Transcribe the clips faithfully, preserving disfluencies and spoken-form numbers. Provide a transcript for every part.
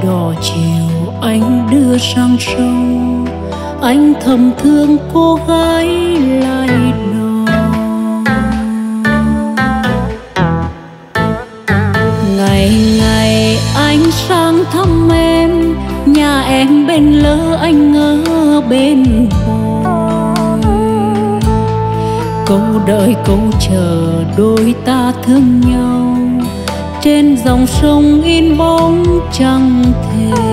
đò chiều anh đưa sang sông, anh thầm thương cô gái lai đò. Ngày ngày anh sang thăm em, nhà em bên lỡ anh ngỡ bên bồi. Câu đợi câu chờ đôi ta thương nhau, trên dòng sông in bóng chẳng thể.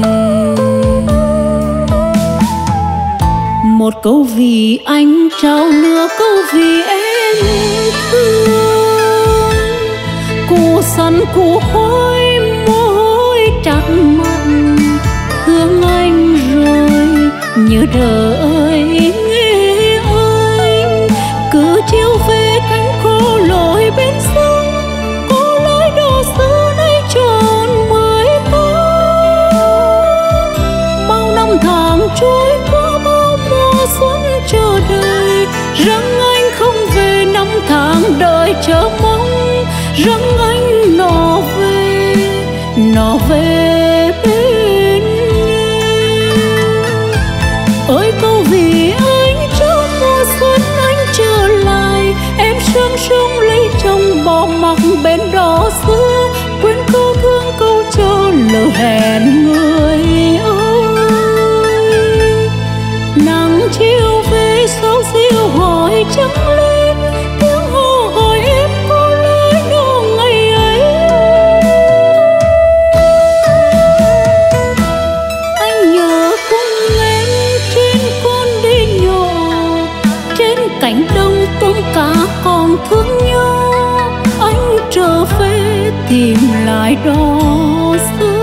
Một câu vì anh trao nửa câu vì em thương. Cụ sắn cụ hối môi chặt mặn, thương anh rồi nhớ đợi nghe anh. Cứ chiều về cánh khô lội bên sông, cô lối đồ xưa nay tròn mới tháng. Bao năm tháng trôi qua, bao mùa xuân chờ đợi, rằng anh không về năm tháng đợi chờ mong, rằng anh nọ về nọ về bên em. Ơi câu vì anh trong mùa xuân anh trở lại, em sương sương lấy chồng bỏ mặc bên đó xưa, quên câu thương câu cho lỡ hẹn người ơi. Nắng chiều về sâu siêu hỏi trắng lên, tiếng hò hỏi em cô lối đồ ngày ấy. Anh nhớ cùng em trên con đi nhỏ, trên cánh đồng tôm cá còn thương nhau. Anh trở về tìm lại đó xưa.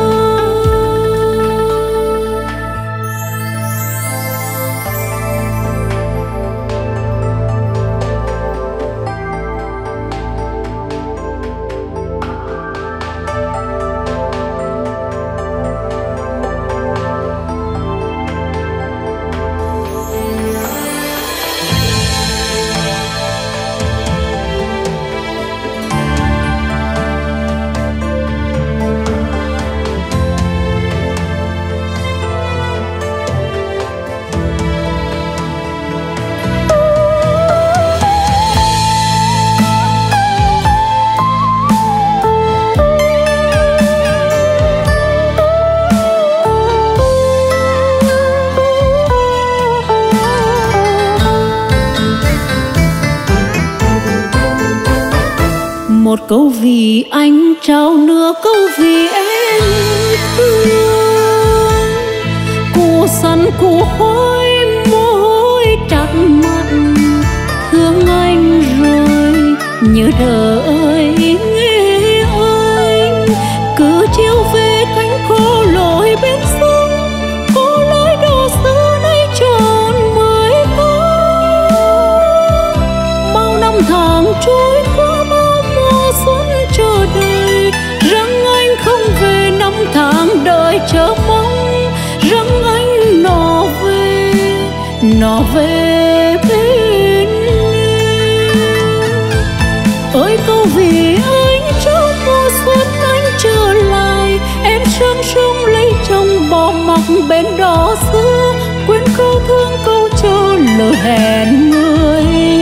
Một câu vì anh trao nửa câu vì em thương. Cụ sắn cụ hối môi chặt mặn, thương anh rồi nhớ đợi nghe anh. Cứ chiều về cánh khô lội bên sông, cô lối đồ xưa nay tròn mới tháng. Bao năm tháng trôi qua, xuân chờ đợi, rằng anh không về năm tháng đợi chờ mong, rằng anh nọ về nọ về bên em. Ơi câu vì anh trong mùa xuân anh trở lại, em sương sương lấy chồng bỏ mặc bên đó xưa, quên câu thương câu cho lỡ hẹn người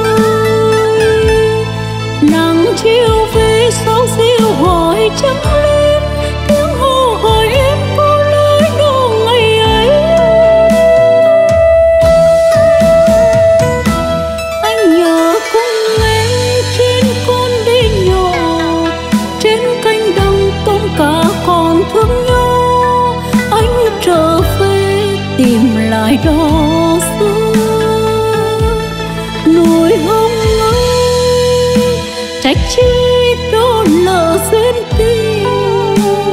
ơi. Nắng chiều về sâu siêu hỏi trắng lên, tiếng hò hỏi em cô lối đồ ngày ấy. Anh nhớ cùng em trên con đi nhỏ, trên cánh đồng tôm cá còn thương nhau. Anh trở về tìm lại đó xưa. Núi hồng ơi trách chi đó nợ duyên tình,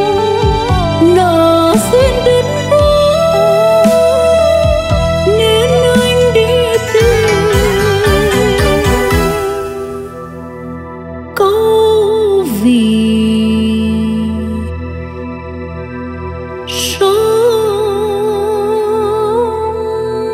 nợ duyên đến đó nên anh đi tìm câu vì sống.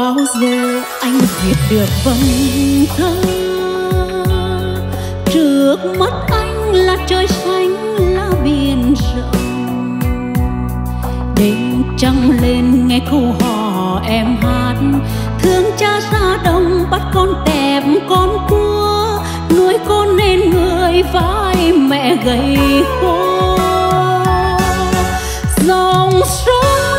bao giờ anh viết được vần thơ. Trước mắt anh là trời xanh là biển rộng, đêm trăng lên nghe câu hò em hát. Thương cha xa đồng bắt con tẹp con cua, nuôi con nên người vai mẹ gầy khô. Dòng sông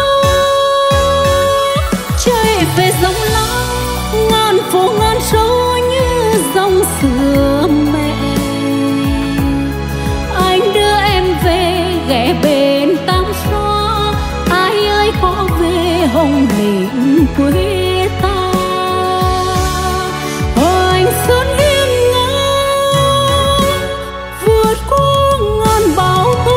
chạy về dòng lắng, ngàn phố ngàn số như dòng xưa mẹ. Anh đưa em về ghé bên Tam Xoa, ai ơi có về Hồng Lĩnh quê ta. Hoành xuân hiên ngang vượt qua ngàn bão tố,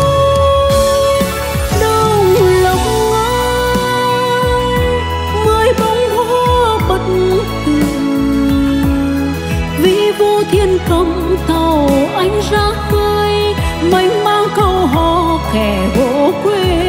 đồng lộc ngang mười bông hoa bất tường. Vì vô thiên cầm tàu anh ra khơi, mênh mang câu hò kẻ gỗ quê.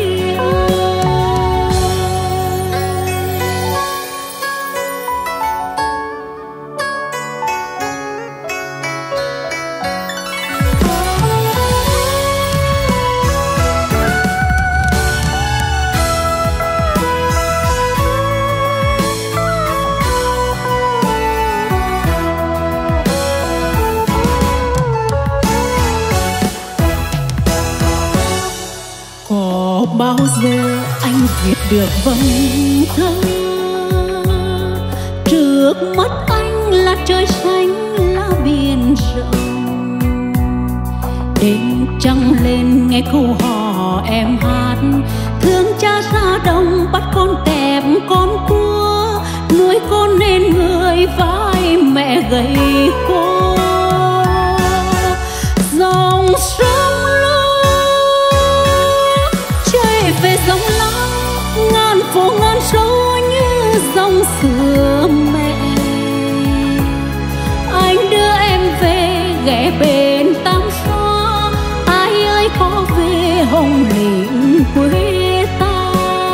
Bao giờ anh viết được vần thơ. Trước mắt anh là trời xanh là biển rộng, đêm trăng lên nghe câu hò em hát. Thương cha xa đồng bắt con tẹp con cua, nuôi con nên người vai mẹ gầy khô. Dòng sông về dòng lắng, ngàn phố ngàn số như dòng xưa mẹ. Anh đưa em về ghé bên Tam Xoa, ai ơi có về Hồng Lĩnh quê ta.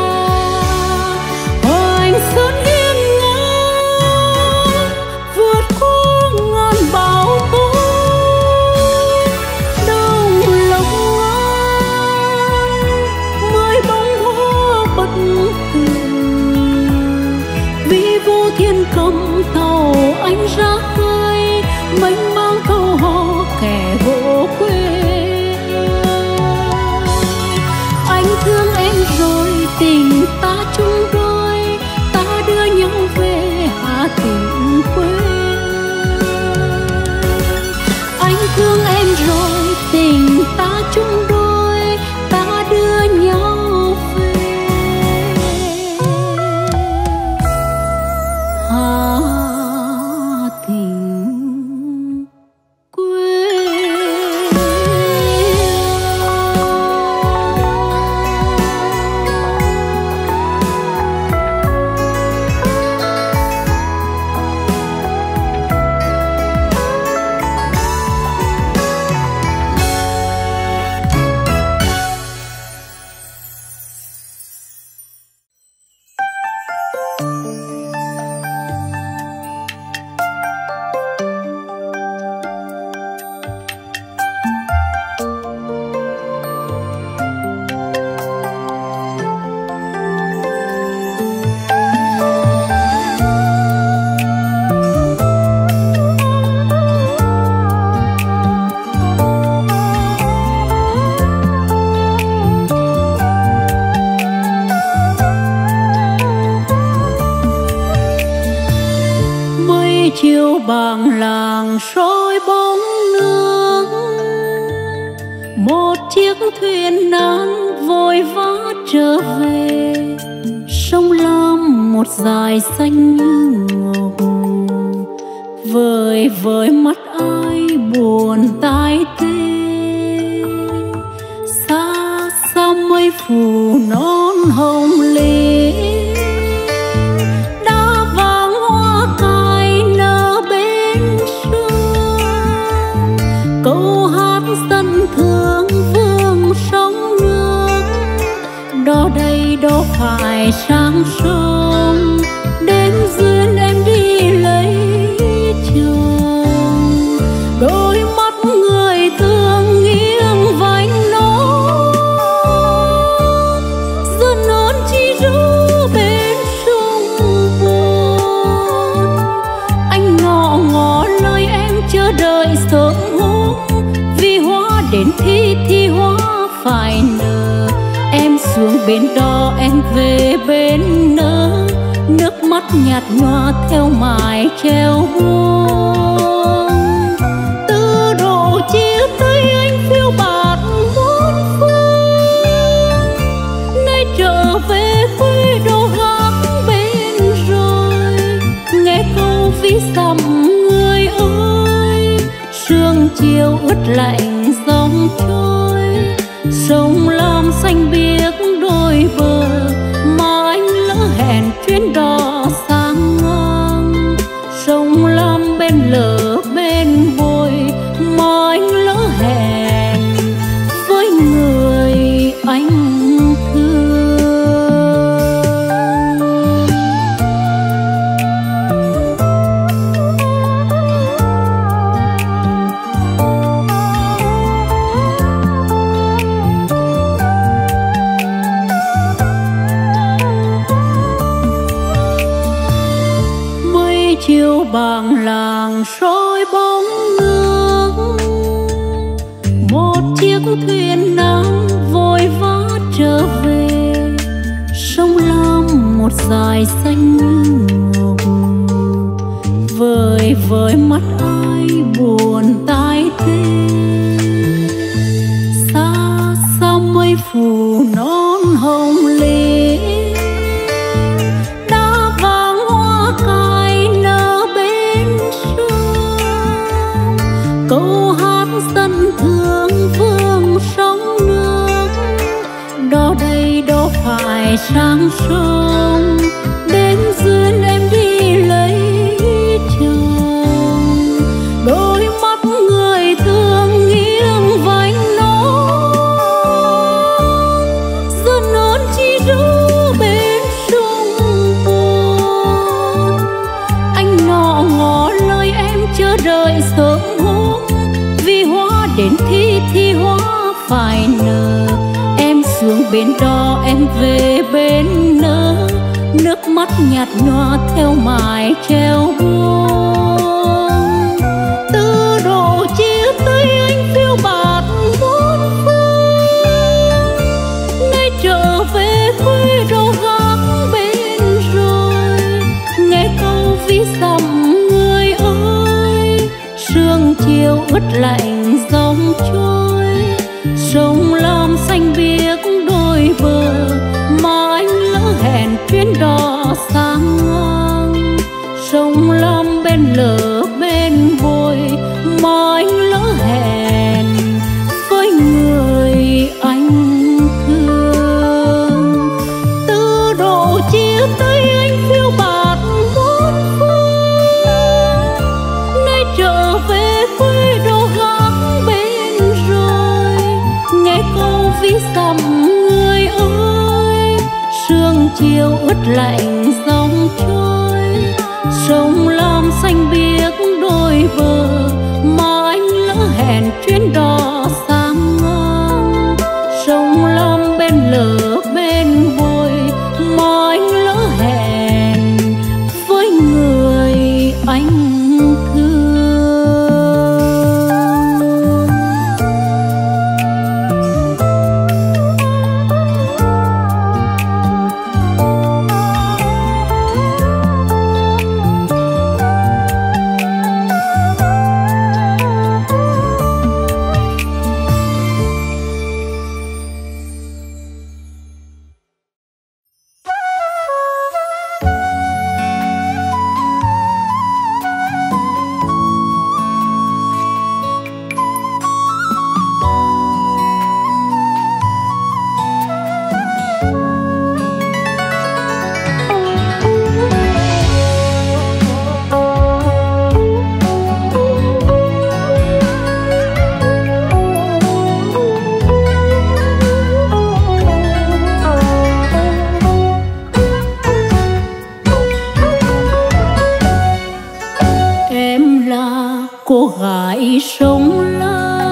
Hoành xuân hiên ngang vượt qua ngàn bão tố, đồng lộc vì vô thiên cầm tàu anh ra khơi, mênh mang câu hò kẻ gỗ quê. Anh thương em rồi tình ta chung đôi, ta đưa nhau về Hà Tĩnh quê. Anh thương em rồi tình ta chung đôi, ta đưa nhau về Hà Tĩnh quê. Chiều bàng làng soi bóng nước, một chiếc thuyền nan vội vã trở về. Sông Lam một dải xanh như ngọc, vời vời mắt ai buồn tai tê. Xa xa mây phủ non hồng lê, câu hát dân thương vương sông nước. Đó đây đâu phải sang sông, bên đó em về bên nỡ, nước mắt nhạt nhòa theo mái treo buông. Từ độ chia tay anh phiêu bạt bốn phương, nay trở về quê đồ gác bên rồi. Nghe câu ví dặm người ơi, sương chiều ướt lạnh dòng trôi. Sông Lam xanh biếc đôi bờ, mà anh lỡ hẹn chuyến đò sang ngang. Sông Lam bên lỡ bên bồi, mà anh lỡ hẹn với người anh thương. Chiều bàng làng soi bóng nước, một chiếc thuyền đang vội vã trở về. Sông Lam một dải xanh ngọc, vời vời mắt ai buồn tai tê. Xa xa mây phủ non hồng lê, câu hát dân thương vương sông nước. Đó đây đâu phải sang sông, đến duyên em đi lấy chồng. Đôi mắt người thương nghiêng vành nón, dân ơn chi đứa bên sông buồn. Anh ngọ ngỏ lời em chờ đợi sớm hôm, vì hoa đến thi thì hoa phải nở. Em xuống bên đó em về bên nỡ, nước mắt nhạt nhòa theo mái treo buông. Từ độ chia tay anh phiêu bạt bốn phương, nay trở về quê đồ gác bên rồi. Nghe câu ví dặm người ơi, sương chiều ướt lạnh dòng trôi. Sông Lam xanh biếc đôi bờ, mà anh lỡ hẹn chuyến đò sang ngang. Sông Lam bên lỡ bên bồi, mà anh lỡ hẹn với người anh thương. Từ độ chia tay anh phiêu bạt bốn phương, nay trở về quê đồ gác bên rồi. Nghe câu ví dặm người ơi, sương chiều ướt lạnh dòng trôi. Sông Lam xanh biếc đôi bờ, mà anh lỡ hẹn chuyến đò sang ngang. Sông Lam bên lỡ bên bồi, mà anh lỡ hẹn với người anh thương. cô gái sông La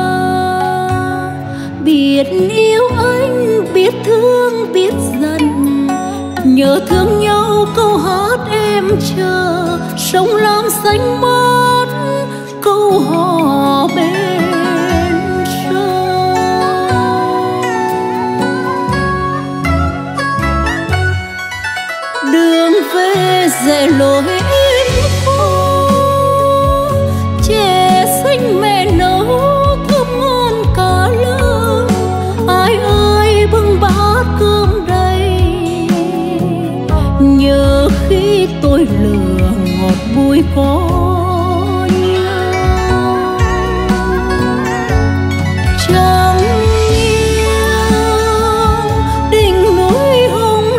biết yêu anh, biết thương, biết giận, nhớ thương nhau câu hát em chờ, sông Lam xanh mát câu hò bên sông. dễ lối em phố, chè xanh mẹ nấu thơm ngon cả lương. Ai ơi bưng bát cơm đây, nhớ khi tôi lừa ngọt bùi có nhau. Chẳng nghiêng đỉnh núi hồng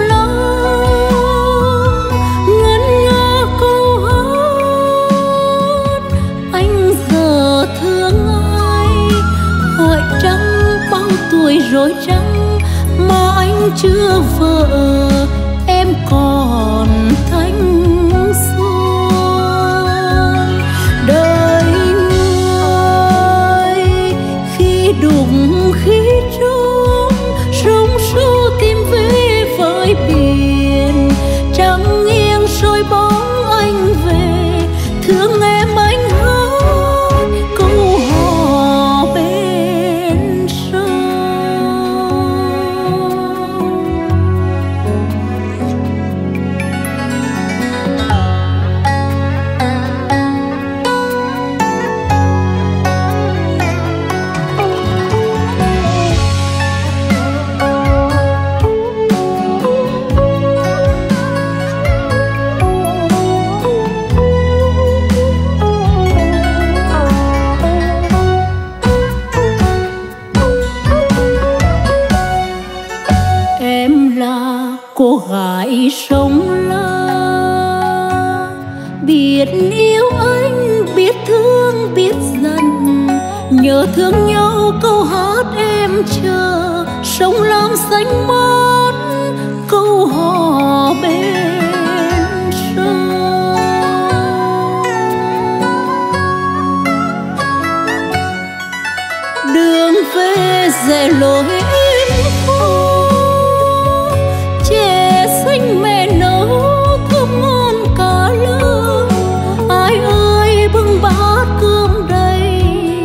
lam, ngân nga câu hát anh giờ thương ai. Hỏi trăng bao tuổi rồi trăng mà anh chưa vợ, em còn thanh xuân. Đời người khi đụng khi trống, sông sâu tìm về với biển. Trăng nghiêng soi bóng anh về, thương em anh hát câu hò bên sông. Em là cô gái sông La, biết yêu anh, biết thương, biết dần. Nhớ thương nhau câu hát em chờ, sông Lam xanh mát câu hò bên sông. Đường về dễ lối em phố, chè xanh mẹ nấu thơm ngon cả lương. Ai ơi bưng bát cơm đây,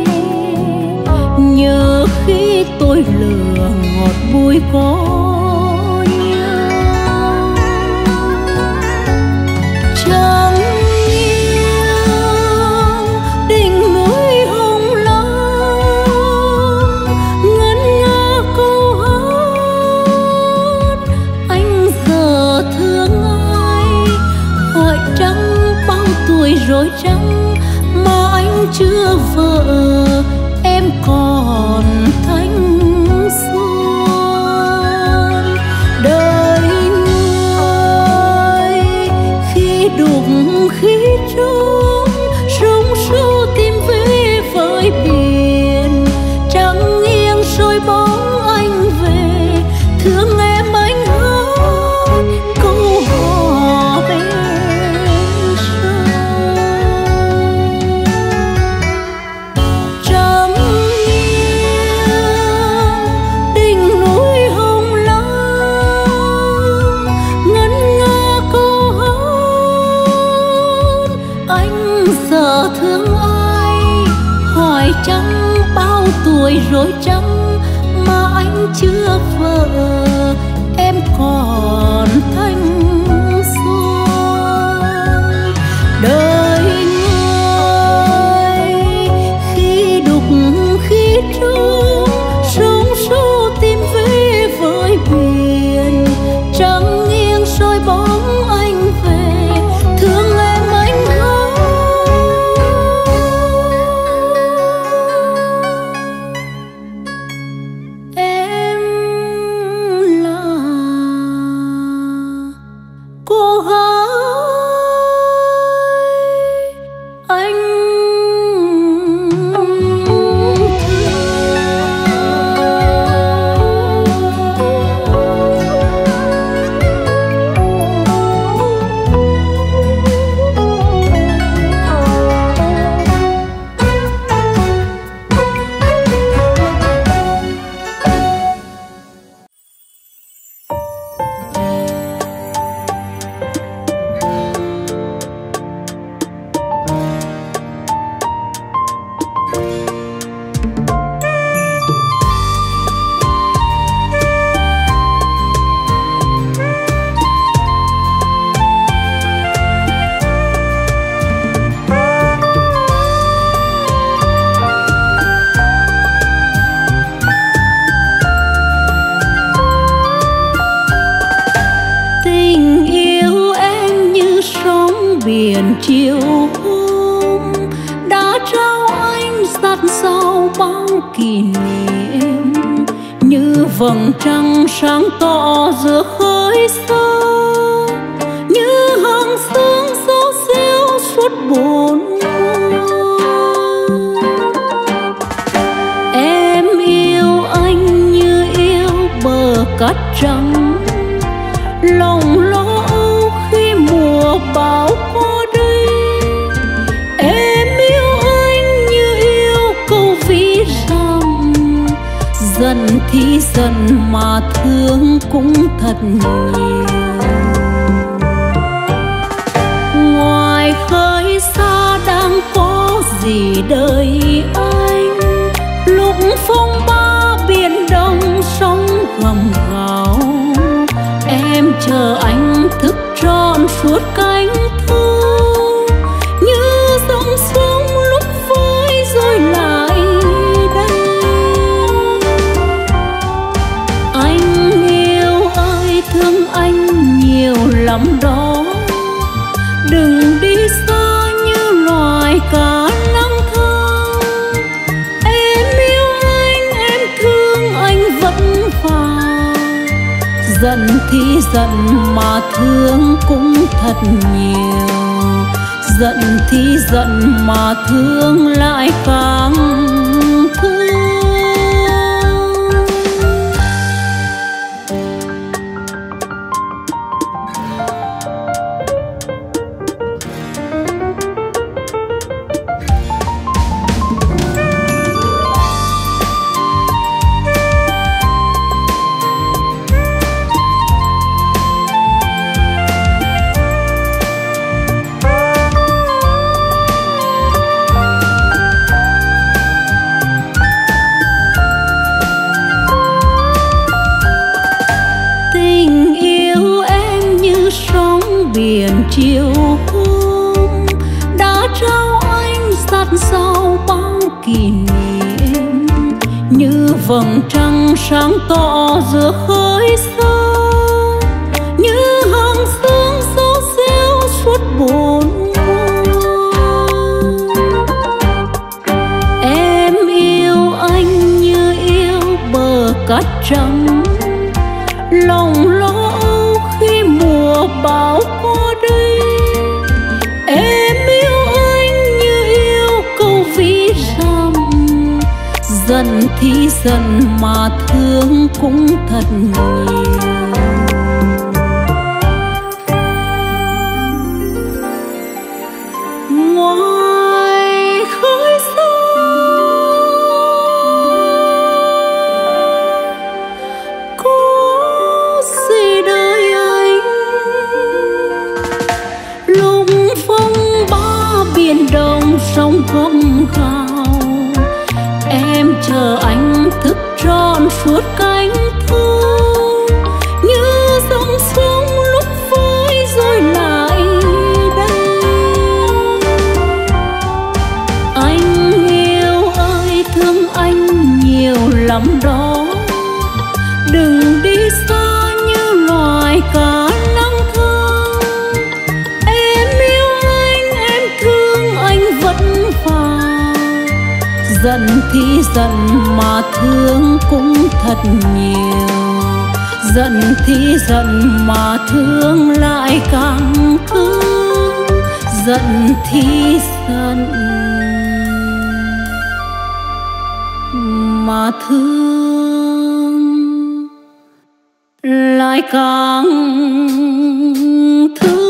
nhớ khi tôi lừa ngọt bùi có nhau. Chẳng nghiêng đỉnh núi hồng lam, ngân nga câu hát anh giờ thương ai. Hỏi trăng bao tuổi rồi trăng mà anh chưa vợ, em còn thanh xuân. Đời người khi đụng khi trống, sông sâu tìm về với biển. Trăng nghiêng soi bóng anh về, thương em anh hát câu hò bên sông. Trăng nghiêng đỉnh núi hồng lam, ngân nga câu hát anh giờ thương ai. Hỏi trăng bao tuổi rồi trăng mà anh chưa vợ, em còn thanh xuân. Đời người khi đụng khi trống, sông sâu tìm về với biển. Trăng nghiêng soi bóng anh về, thương em anh hát em chiều hôm đã trao anh dắt sau bao kỷ niệm, như vầng trăng sáng tỏ giữa khơi xa, như hàng sương dấu xéo suốt bốn mùa. Em yêu anh như yêu bờ cát trắng, lòng lo âu khi mùa bão qua đây. Em yêu anh như yêu câu ví dặm, dần thì dần mà thương cũng thật nhiều. Ngoài khơi xa đang có gì đời anh, lúc phong ba biển đông sóng gầm gào, em chờ anh thức trọn suốt cánh thu, như dòng sông lúc vơi rồi lại đây. Anh yêu ơi thương anh nhiều lắm đó, đừng đi xa như loài cá lang thang. Em yêu anh, em thương anh vẫn vàng, giận thì giận mà thương cũng thật nhiều, giận thì giận mà thương lại càng thương. Biển chiều hôm đã trao anh dắt sau bao kỷ niệm, như vầng trăng sáng tỏ giữa khơi xa, như hàng sương dấu xéo suốt bốn mùa. Em yêu anh như yêu bờ cát trắng, lòng lo âu khi mùa bão qua đây. Em yêu anh như yêu câu ví dặm, dần thì dần mà thương cũng thật nhiều. Ngoài khơi xa có gì đời anh, lúc phong ba biển đông sóng gầm gào, em chờ anh thức trọn suốt cánh thu, như dòng sông lúc vơi rồi lại đây. Anh yêu ơi thương anh nhiều lắm đó, đừng đi xa như loài cá lang thang. Em yêu anh, em thương anh vẫn vàng, giận thì giận mà thương cũng thật nhiều, giận thì giận mà thương lại càng thương, giận thì giận mà thương lại càng thương.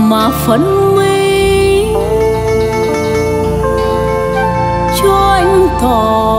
mà phấn minh cho anh tỏ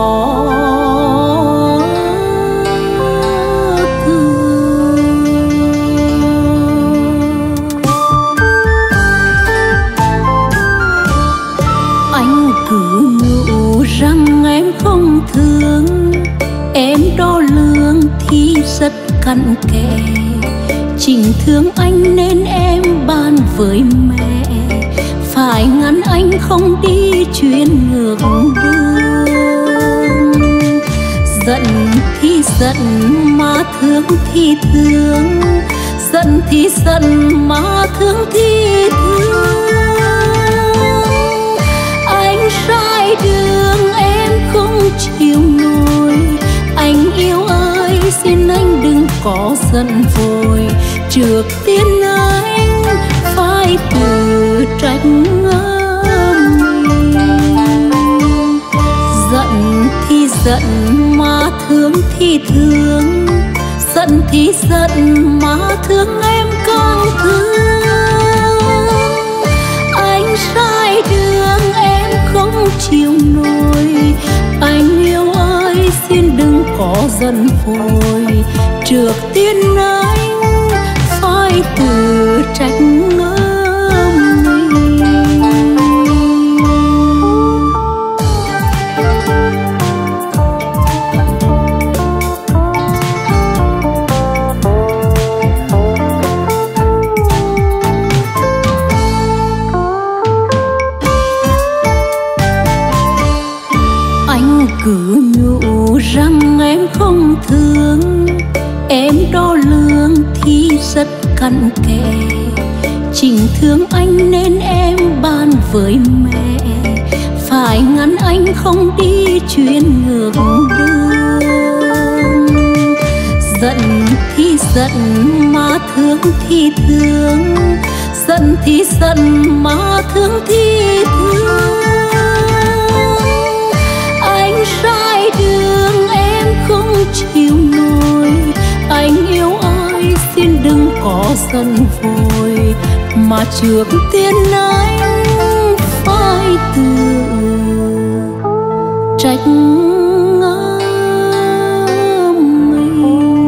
rằng em không thương, em đo lường thì rất cặn kẽ. Chính thương anh nên em ban với mẹ, phải ngăn anh không đi chuyến ngược đường. Giận thì giận mà thương thì thương, giận thì giận mà thương thì thương. Anh sai đường em không chịu nổi, anh yêu ơi xin anh đừng có giận vội. Trước tiên anh phải tự trách mình. Giận thì giận mà thương thì thương, giận thì giận mà thương em càng thương. Anh sai đường em không chịu nổi, anh yêu ơi xin đừng có giận vội. Trước tiên anh phải tự trách mình. Anh cứ nhủ rằng em không thương, em đo lường thì rất cặn kẽ. Chính thương anh nên em ban với mẹ, phải ngăn anh không đi chuyến ngược đường. Giận thì giận mà thương thì thương, giận thì giận mà thương thì thương. Anh sai đường em không chịu nổi, anh yêu ơi xin đừng có giận vội. Mà trước tiên anh phải tự trách mình.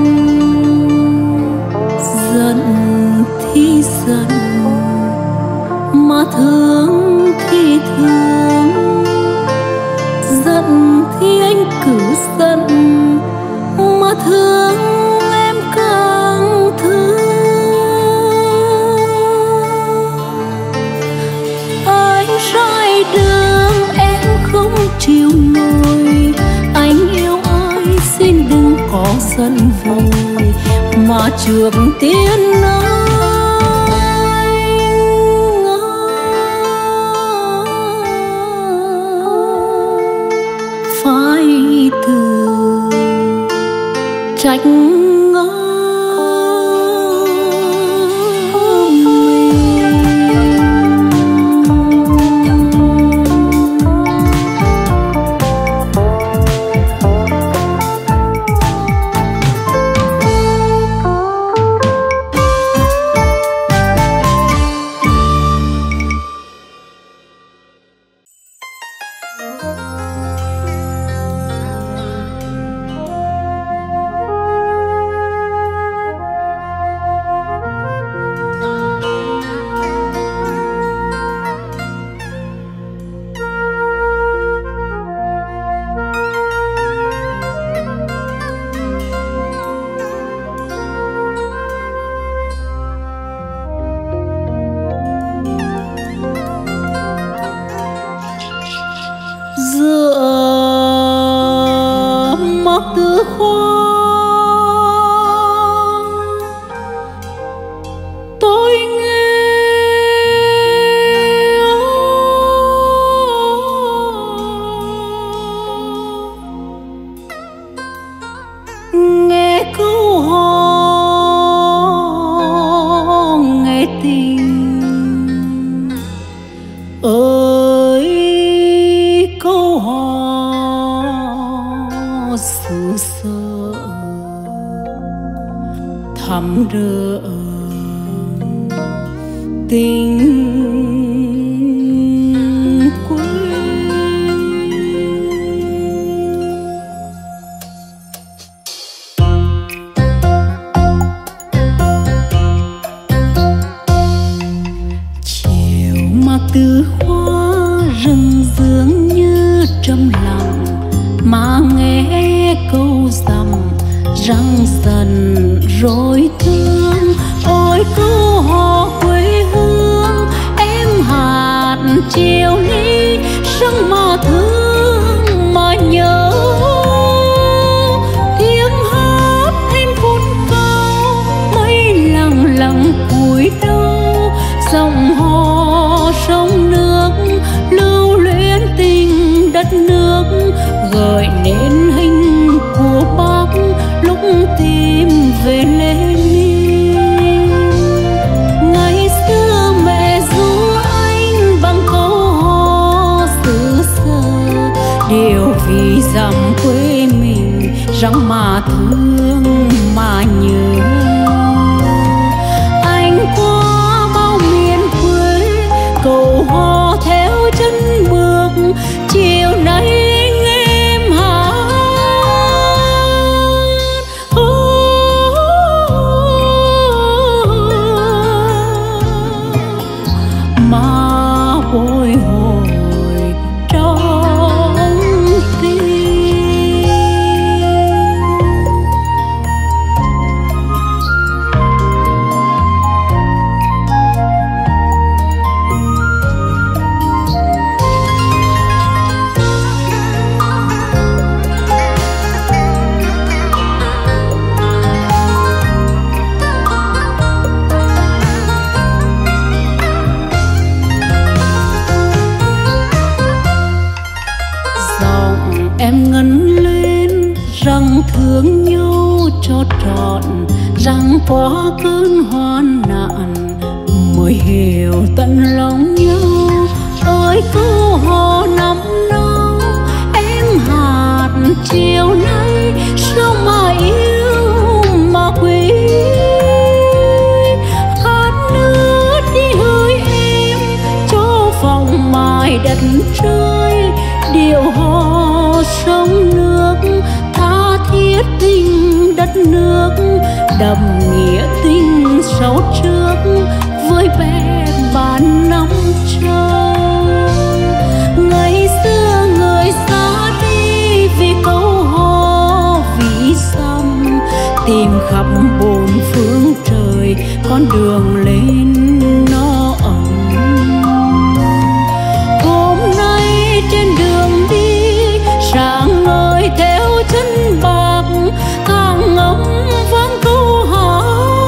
Giận thì giận mà thương thì thương, giận thì anh cứ giận mà thương em càng thương. Anh sai đường em không chịu nổi, anh yêu ơi xin đừng có giận vội. Mà trước tiên anh phải tự trách mình. Tư khoan tôi nghe nghe câu hò nghe tình ơi câu hò xứ sở thắm rỡ tình quê. Chiều mà từ hoa rừng dường như trầm lặng, mà nghe câu rằm răng dần rồi thương. Ôi câu hò quê hương em hạt chiều ly, răng mà thương mà nhớ. Tiếng hát em vút cao mây lặng lặng cúi đầu, dòng hò sông nước lưu luyến tình đất nước, gợi nên hình của Bác lúc tìm về Lenin. Ngày xưa mẹ ru anh bằng câu hò xứ sở, đều vì dặm quê mình rằng mà thương mà nhớ. Anh qua bao miền quê cầu hò theo chân bước, chiều nay anh em hát. Mà bồi hồi trong tim. Giọng em ngân lên rằng thương nhau cho trọn, rằng qua cơn hoạn nạn mới hiểu tận lòng nhau. Ơi câu hò năm nào em hạt chiều nay, sao mà yêu mà quý. Hát nước đi hỡi em cho vòng mai đất trời, điệu hò sông nước tha thiết tình đất nước, đậm nghĩa tình sau trước với bé bạn năm châu. Ngày xưa người xa đi vì câu hò ví dặm, tìm khắp bốn phương trời con đường lên nó ấm. Hôm nay trên đường đi sáng ngời theo chân Bác, càng ngấm vang câu hát.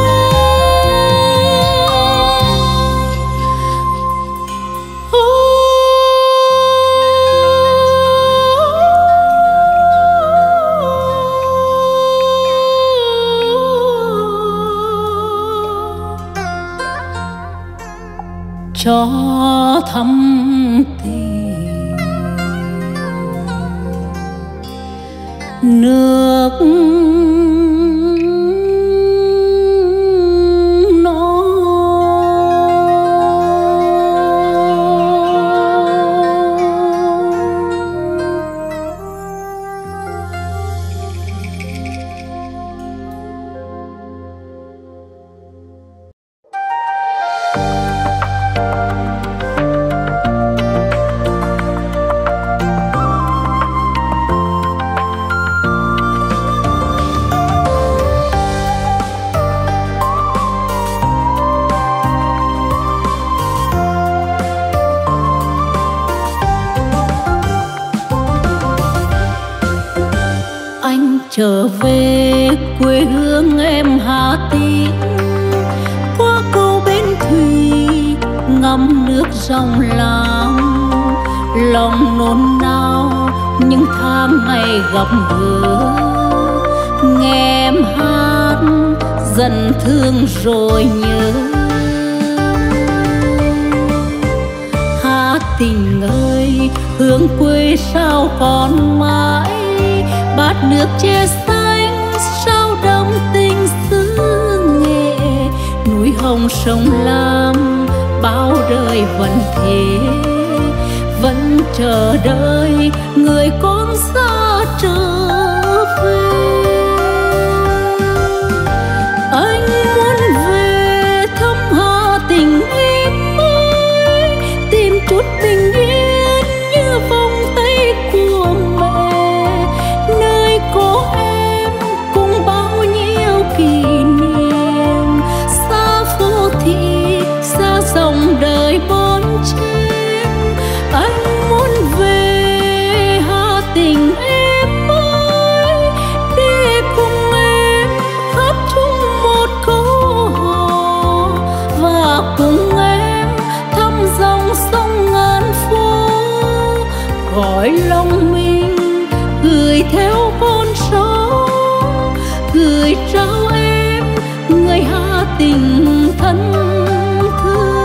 Cho thắm tình nước nó. Trở về quê hương em Hà Tĩnh, qua cầu bến thủy ngắm nước dòng lam, lòng nôn nao những tháng ngày gặp gỡ. Nghe em hát dần thương rồi nhớ. Hà Tĩnh ơi hương quê sao còn mãi, bát nước che xanh sao đậm tình xứ Nghệ. Núi hồng sông lam vẫn thế, vẫn chờ đợi người con xa trở về. Anh muốn về thăm Hà Tĩnh em ơi, tìm chút bình yên như vòng tay của mẹ, nơi có em cùng bao nhiêu kỷ niệm. Xa phố thị, xa dòng đời bon chen, anh muốn về Hà Tĩnh em ơi, để cùng em hát chung một câu hò, và cùng em thăm dòng sông ngàn phố, gọi lòng mình gửi theo con sóng, gửi trao em người Hà Tĩnh thân thương.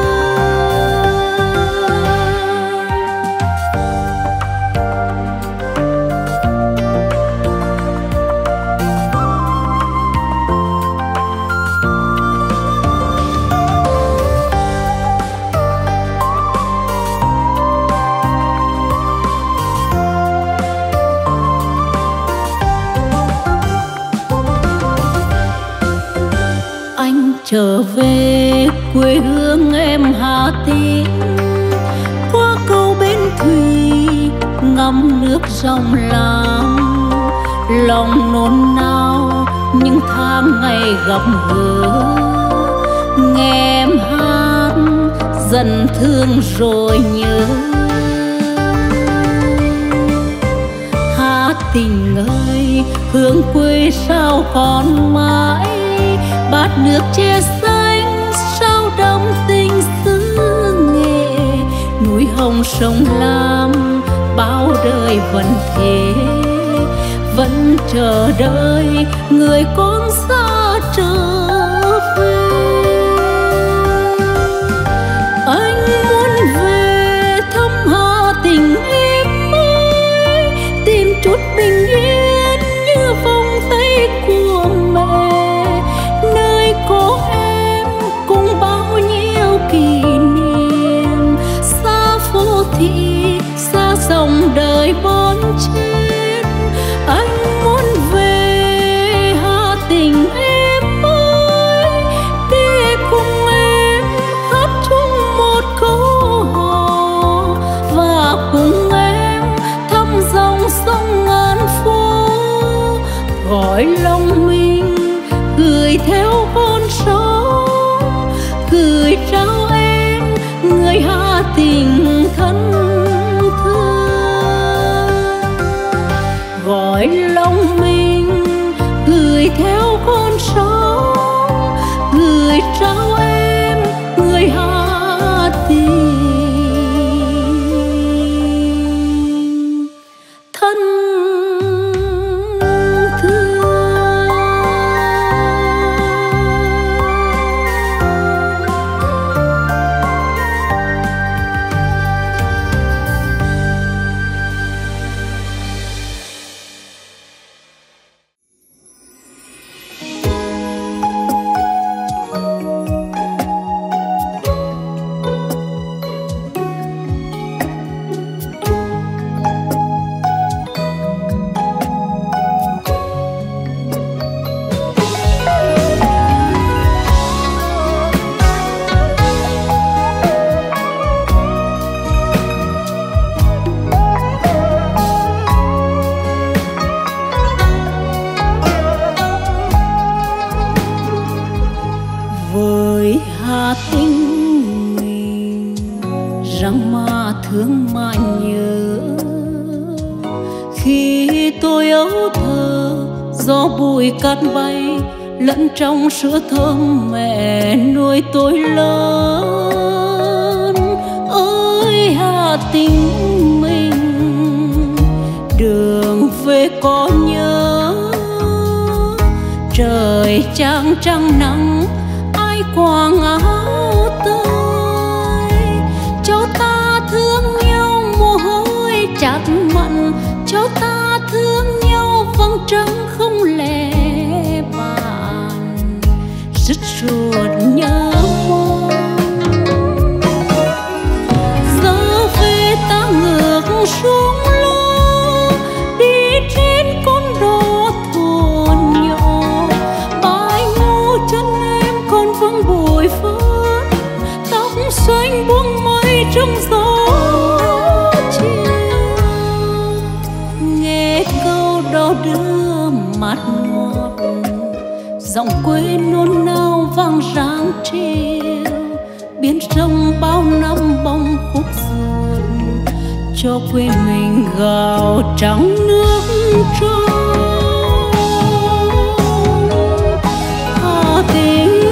Trở về quê hương em Hà Tĩnh, qua cầu bến thủy ngắm nước trong làng, lòng nôn nao những tháng ngày gặp gỡ. Nghe em hát dần thương rồi nhớ. Hà Tĩnh ơi, hương quê sao còn mãi, bát nước che xanh sao đậm tình xứ Nghệ. Núi hồng sông Lam bao đời vẫn thế, vẫn chờ đợi người con xa trở về. Anh muốn về thăm Hà Tĩnh em ơi, tìm chút bình yên như vòng tay của mẹ, nơi có em cùng bao nhiêu kỷ niệm. Xa phố thị, xa dòng đời bon chen, anh muốn về Hà Tĩnh em ơi, để cùng em hát chung một câu hò, và cùng em thăm dòng sông ngàn phố, gọi lòng mình gửi theo con sóng, gửi trao em người Hà Tĩnh thân thương. Gọi lòng mình gửi theo con sóng, gửi trao em người Hà Tĩnh thân thương. Hà Tĩnh mình rằng mà thương mà nhớ. Khi tôi ấu thơ gió bụi cát bay lẫn trong sữa thơm mẹ nuôi tôi lớn. Ơi Hà Tĩnh mình đường về có nhớ, trời trăng trăng nắng ai quàng áo tơi. Cho ta thương nhau mồ hôi chát mặn, cho ta thương nhau vầng trăng không lẻ bàn, rứt ruột nhớ mong. trong gió chiều. Nghe câu đó đưa mát ngọt, giọng quê nôn nao vang ráng chiều. Biển sông bao năm bông khúc ruột, cho quê mình gạo trắng nước trong. Hà Tĩnh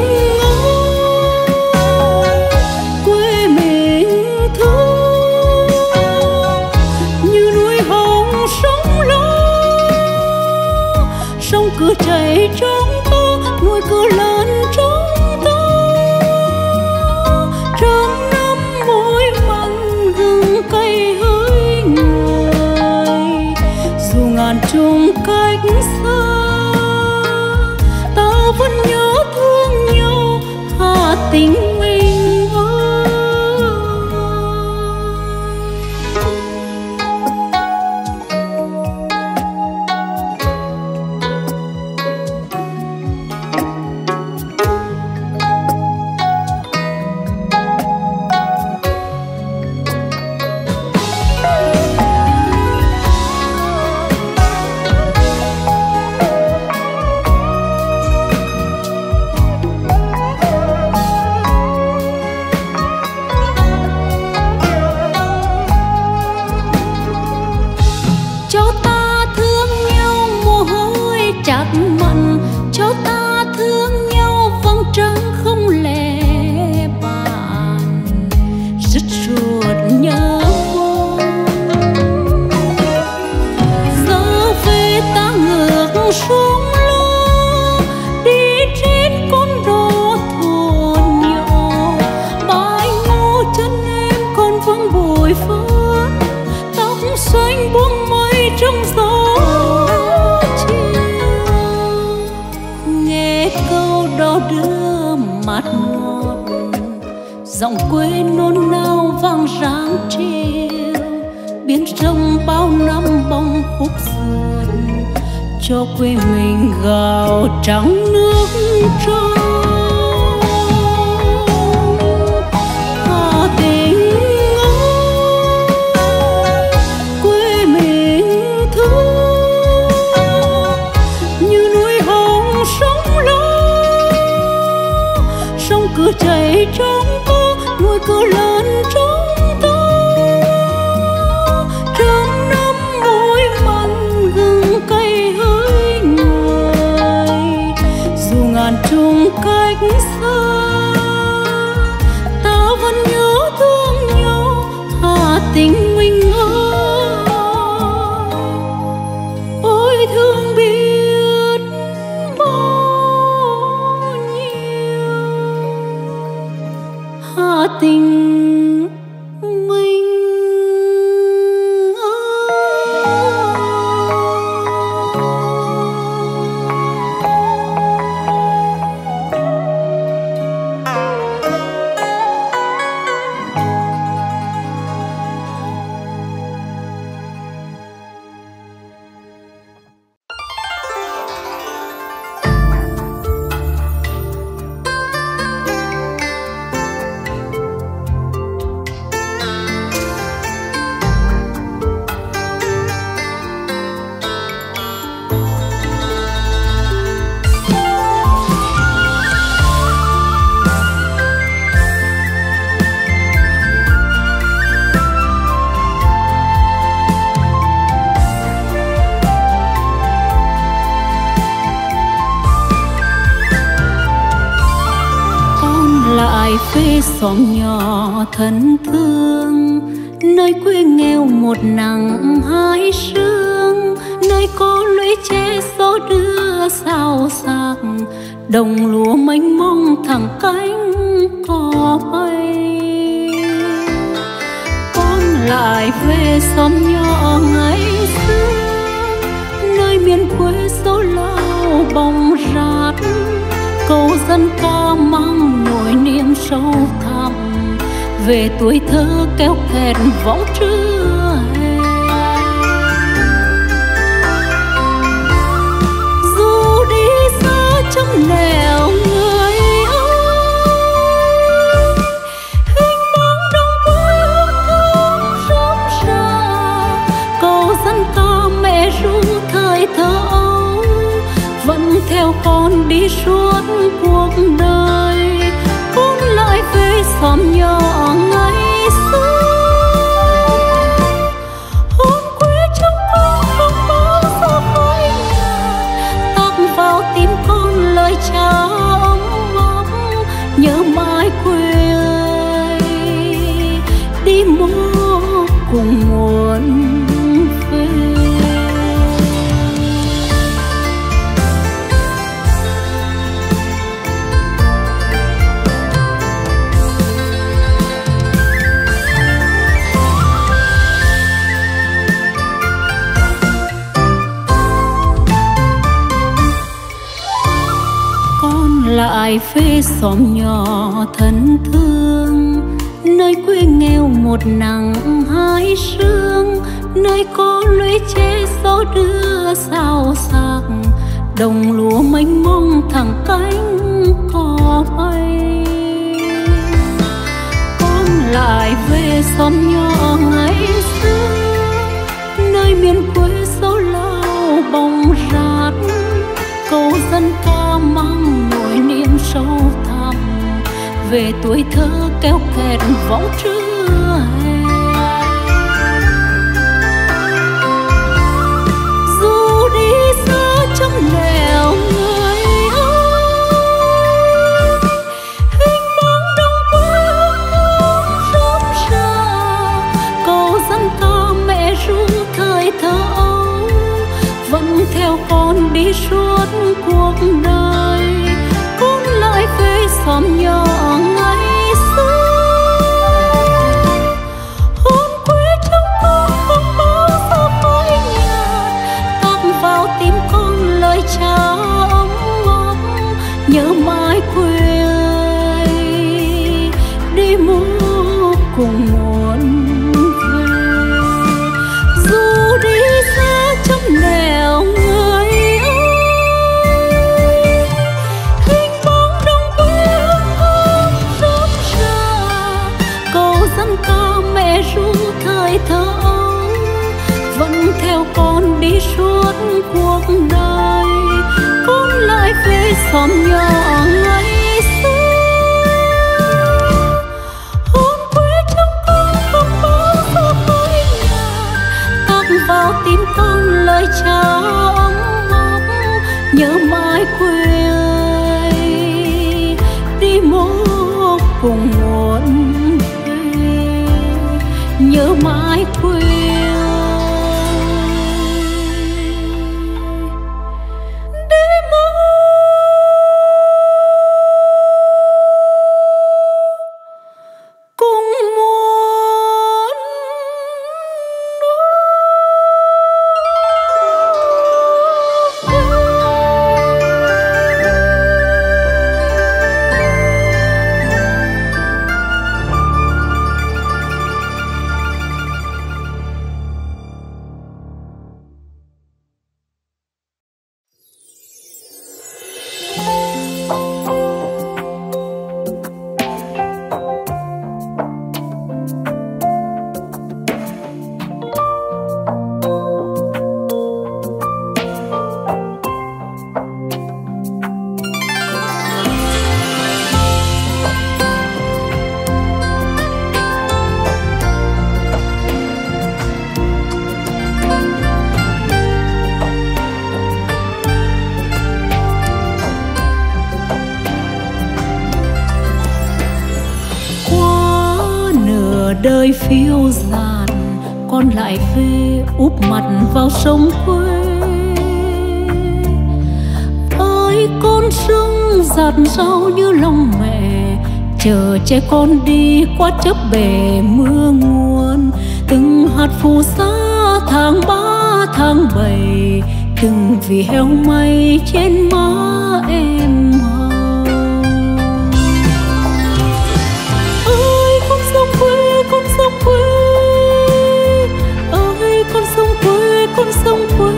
ơi, quê mình thương, như núi hồng sông lớn, sông cứ chảy trong ta, núi cứ lớn trong ta. Trăm năm mối mặn gừng cay hỡi người, dù ngàn trùng cách xa, ta vẫn nhớ thương nhau Hà Tĩnh mình ơi. Cho ta thương nhau mồ hôi chặt mặn, cho ta thương nhau vầng trăng không lẻ bàn, rứt ruột nhớ mong. Giờ về ta ngược xuống lối, đi trên con đò thuyền nhỏ, bãi ngô chân em còn văng bụi phấn, tóc xanh buông mây trong gió chiều. Nghe câu đó đưa mát ngọt, giọng quê nôn nao vang ráng chiều. Biển sông bao năm bông khúc ruột, cho quê mình gạo trắng nước trong. Hà Tĩnh ơi, quê mình thương, như núi hồng sông lớn, sông cứ chảy trong ta, núi cứ lớn trong ta. Trăm năm mối mặn gừng cay hỡi người, dù ngàn trùng cách xa, ta vẫn nhớ thương nhau Hà Tĩnh mình ơi. Ôi thương biết bao nhiêu Hà Tĩnh mình lại về xóm nhỏ thân thương, nơi quê nghèo một nắng hai sương, nơi có lũy tre gió đưa sao sắc, đồng lúa mênh mông thẳng cánh cò bay. Con lại về xóm nhỏ ngày xưa, nơi miền quê dấu lao bóng rát, câu dân ca mang nỗi niềm sâu thẳm về tuổi thơ kéo kẹt võng trưa hè. Dù đi xa trăm nẻo người ơi, hình bóng đông quê theo con đi suốt cuộc đời. Con lại về xóm nhỏ ngày xưa. Hồn quê trong con không bao giờ phai nhạt, tạc vào tim con lời cha ấm ấm. Nhớ mãi quê ơi, đi mô cùng muôn về. Lại về xóm nhỏ thân thương, nơi quê nghèo một nắng hai sương, nơi có lũy tre gió đưa sao sắc, đồng lúa mênh mông thẳng cánh cò bay. Con lại về xóm nhỏ ngày xưa, nơi miền quê sâu lao bồng rát, câu dân ca mang nỗi niềm sâu thẳm về tuổi thơ kéo kẹt võng trưa hè. Dù đi xa trăm nẻo người ơi, hình bóng đông quê hương rộn rã, câu dân ca mẹ ru thời thơ ấu vẫn theo con đi suốt cuộc đời. Con lại về xóm nhỏ ngày xưa. Hồn quê trong con không bao giờ phai nhạt, tạc vào tim con lời cha ấm ấm. Nhớ mãi quê ơi, đi mua cùng muôn về. Dù đi xa trăm nẻo người ơi, hình bóng đông quê hương rộn rã, câu dân ca mẹ ru thời thơ ấu vẫn theo con đi suốt cuộc đời. Con lại về xóm nhỏ ngày xưa. Hồn quê trong con không bao giờ phai nhạt, tạc vào tim con lời cha ấm ấm. Nhớ mãi quê ơi, đi mô cùng muôn về. Nhớ mãi quê ơi, đi mô cùng muôn đời phiêu dạt. Con lại về úp mặt vào sông quê. Ơi con sông giạt rau như lòng mẹ, chờ che con đi qua chớp bể mưa nguồn. Từng hạt phù sa tháng ba tháng bảy, từng vì heo may trên má em hồng. Ơi con sông quê, con sông quê, ơi con sông quê, con sông quê.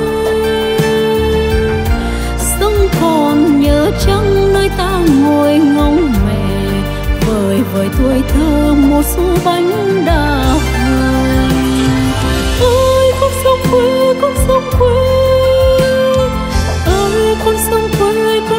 Sông còn nhớ chăng nơi ta ngồi ngóng mẹ, vời vời tuổi thơ một xu bánh đa phơi. Ơi con sông quê, con sông quê, ơi con sông quê,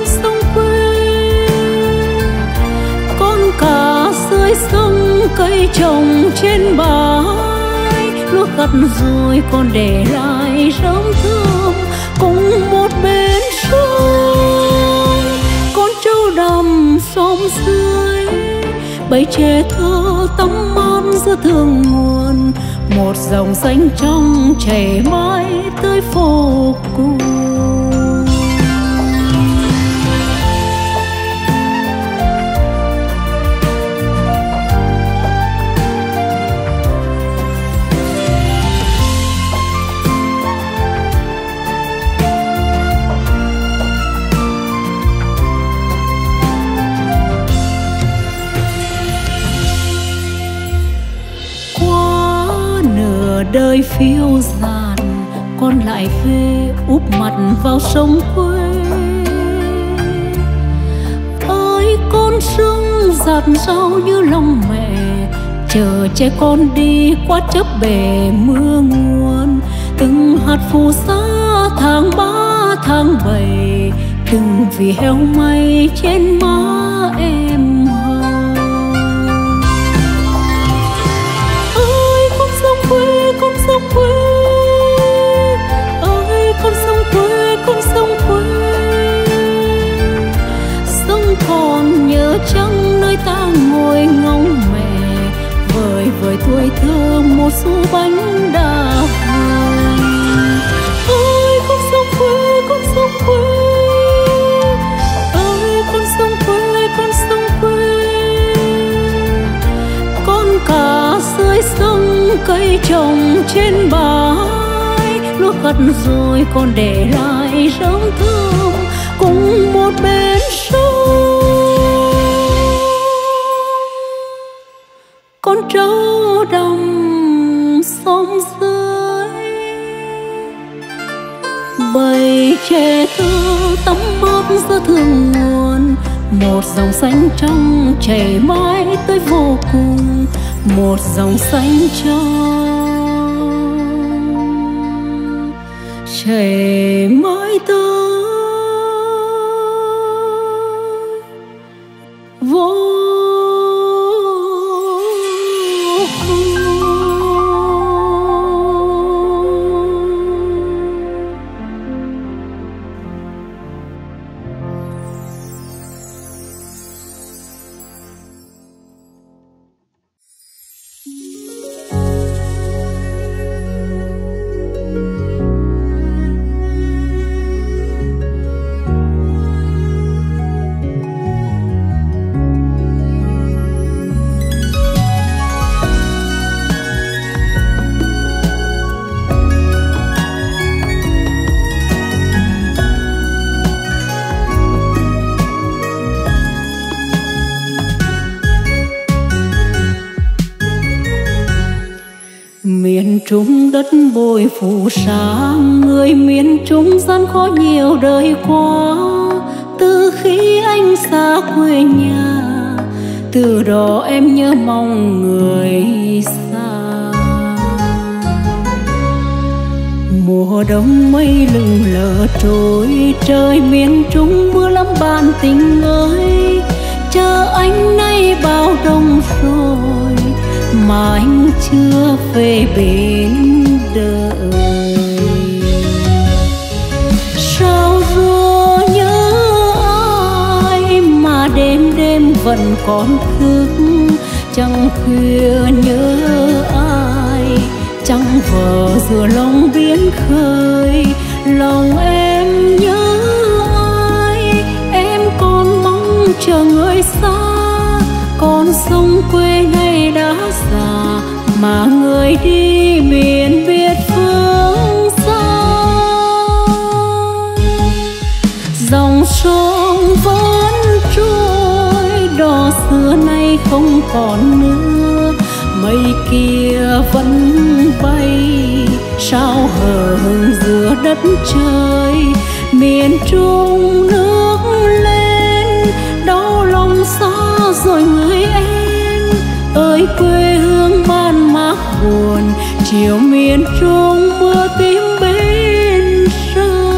cây trồng trên bãi, lúa gặt rồi còn để lại rơm thơm cùng một bên sông. Con trâu đầm xóm dưới bầy trẻ thơ tắm mát giữa thượng nguồn, một dòng xanh trong chảy mãi tới vô cùng. Đời phiêu dạt con lại về úp mặt vào sông quê. Ơi con sông giạt rao như lòng mẹ, chờ trẻ con đi qua chấp bể mưa nguồn. Từng hạt phù sa tháng ba tháng bảy, từng vì heo may trên má em hồng. Ơi con sông quê, con sông quê, ơi con sông quê, con sông quê. Sông còn nhớ chăng nơi ta ngồi ngóng mẹ, vời vời tuổi thơ một xu bánh đa vời. Ơi con sông quê, con sông quê, ơi con sông quê, con sông quê. Con cá dưới sông cây trồng trên bãi, lúa gặt rồi còn để lại rơm thơm cùng một bên sông. Con trâu đầm xóm dưới bầy trẻ thơ tắm mát giữa thượng nguồn, một dòng xanh trong chảy mãi tới vô cùng, một dòng xanh trong chảy mãi tới vô cùng. Miền Trung đất bồi phù sa, người miền Trung gian khó nhiều đời qua. Từ khi anh xa quê nhà, từ đó em nhớ mong người xa. Mùa đông mây lừng lờ trôi, trời miền Trung mưa lắm bạn tình ơi. Chờ anh nay bao đông rồi mà anh chưa về bên đời. Sao rùa nhớ ai mà đêm đêm vẫn còn thức, chẳng khuya nhớ ai, chẳng vờ giữa lòng biển khơi. Lòng em nhớ ai, em còn mong chờ người xa. Con sông quê này đã già mà người đi miền biệt phương xa. Dòng sông vẫn trôi, đò xưa nay không còn nữa. Mây kia vẫn bay, sao hờn giữa đất trời. Miền Trung nước lên, đau lòng xa rồi người em. Ơi quê hương ban mát buồn, chiều miền Trung mưa tím bên sông.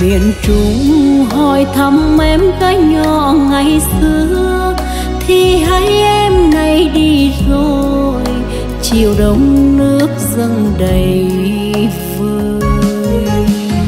miền Trung hỏi thăm em gái nhỏ ngày xưa, thì hai em nay đi rồi, chiều đông nước dâng đầy vơi.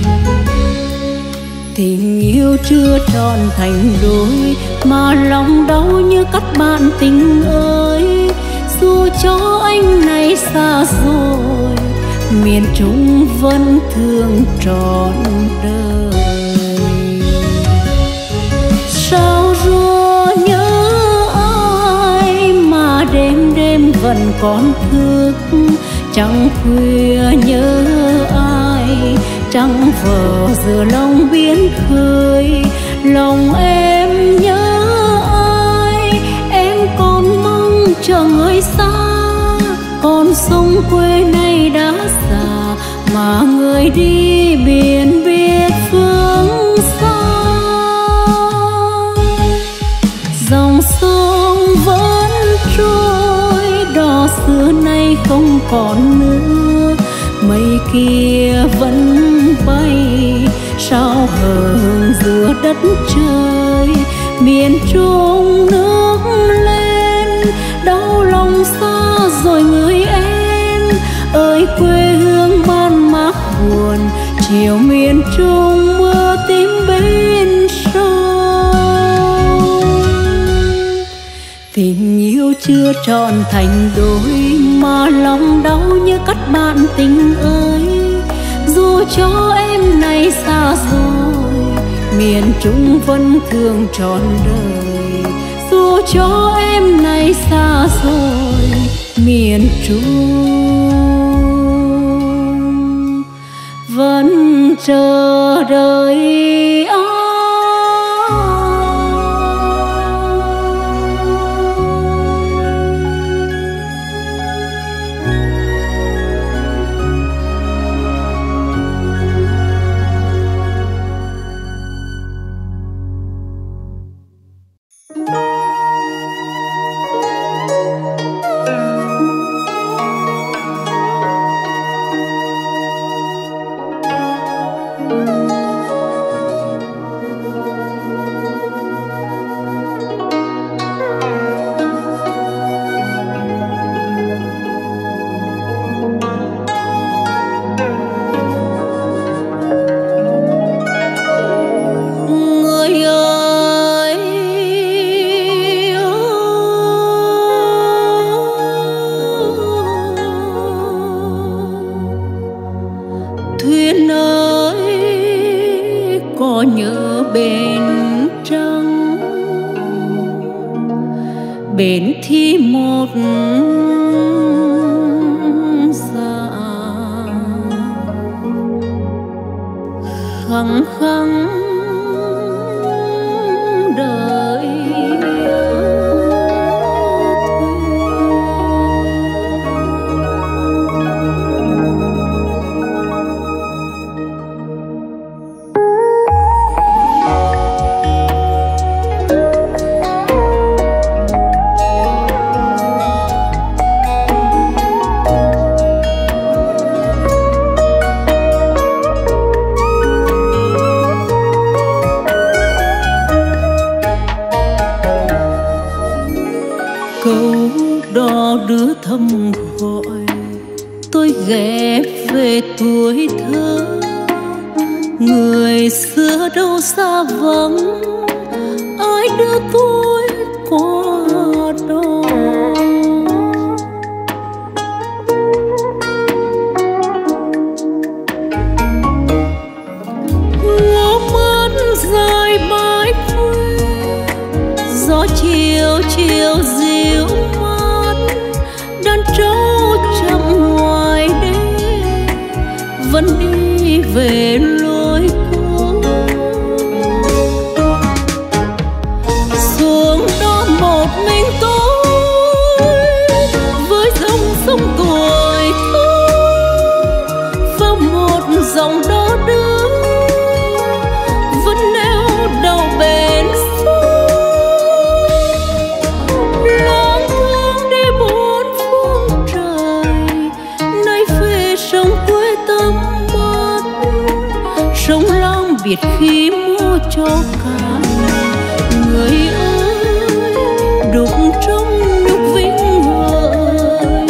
Tình yêu chưa tròn thành đôi, mà lòng đau như cắt bạn tình ơi. Dù cho anh này xa rồi, miền Trung vẫn thương trọn đời. Sao rùa nhớ ai mà đêm đêm vẫn còn thức, chẳng khuya nhớ ai, trăng vờ giờ lòng biến khơi. Lòng em nhớ ai, em còn mong chờ người xa. Con sông quê này đã già, mà người đi biển biết phương xa. Dòng sông vẫn trôi, đò xưa nay không còn nữa. Mây kia vẫn bay, sao hờn giữa đất trời. Miền Trung nước lên, đau lòng xa rồi người em ơi. Quê hương ban mát buồn, chiều miền Trung mưa tím bên sông. Tình yêu chưa tròn thành đôi, mà lòng đau như cắt bạn tình ơi. Dù cho em nay xa rồi, miền Trung vẫn thương trọn đời. Dù cho em nay xa rồi, miền Trung vẫn chờ đợi ai. Bến thi một dạ khăng khăng đợi đưa thầm gọi tôi ghé về tuổi thơ. Người xưa đâu xa vắng, ai đưa tôi qua đó. Ngó mắt dài mãi quê, gió chiều chiều dịu mát, đàn trâu chậm ngoài đê vẫn đi về lối cũ. Xuống đó một mình tôi với dòng sông tuổi thơ và một dòng đò đưa vẫn neo đầu bến sông. Lang thang đi bốn phương trời, nay về sông quê tắm mát. cho cạn. Người ơi đục trong nhục vĩnh hỡi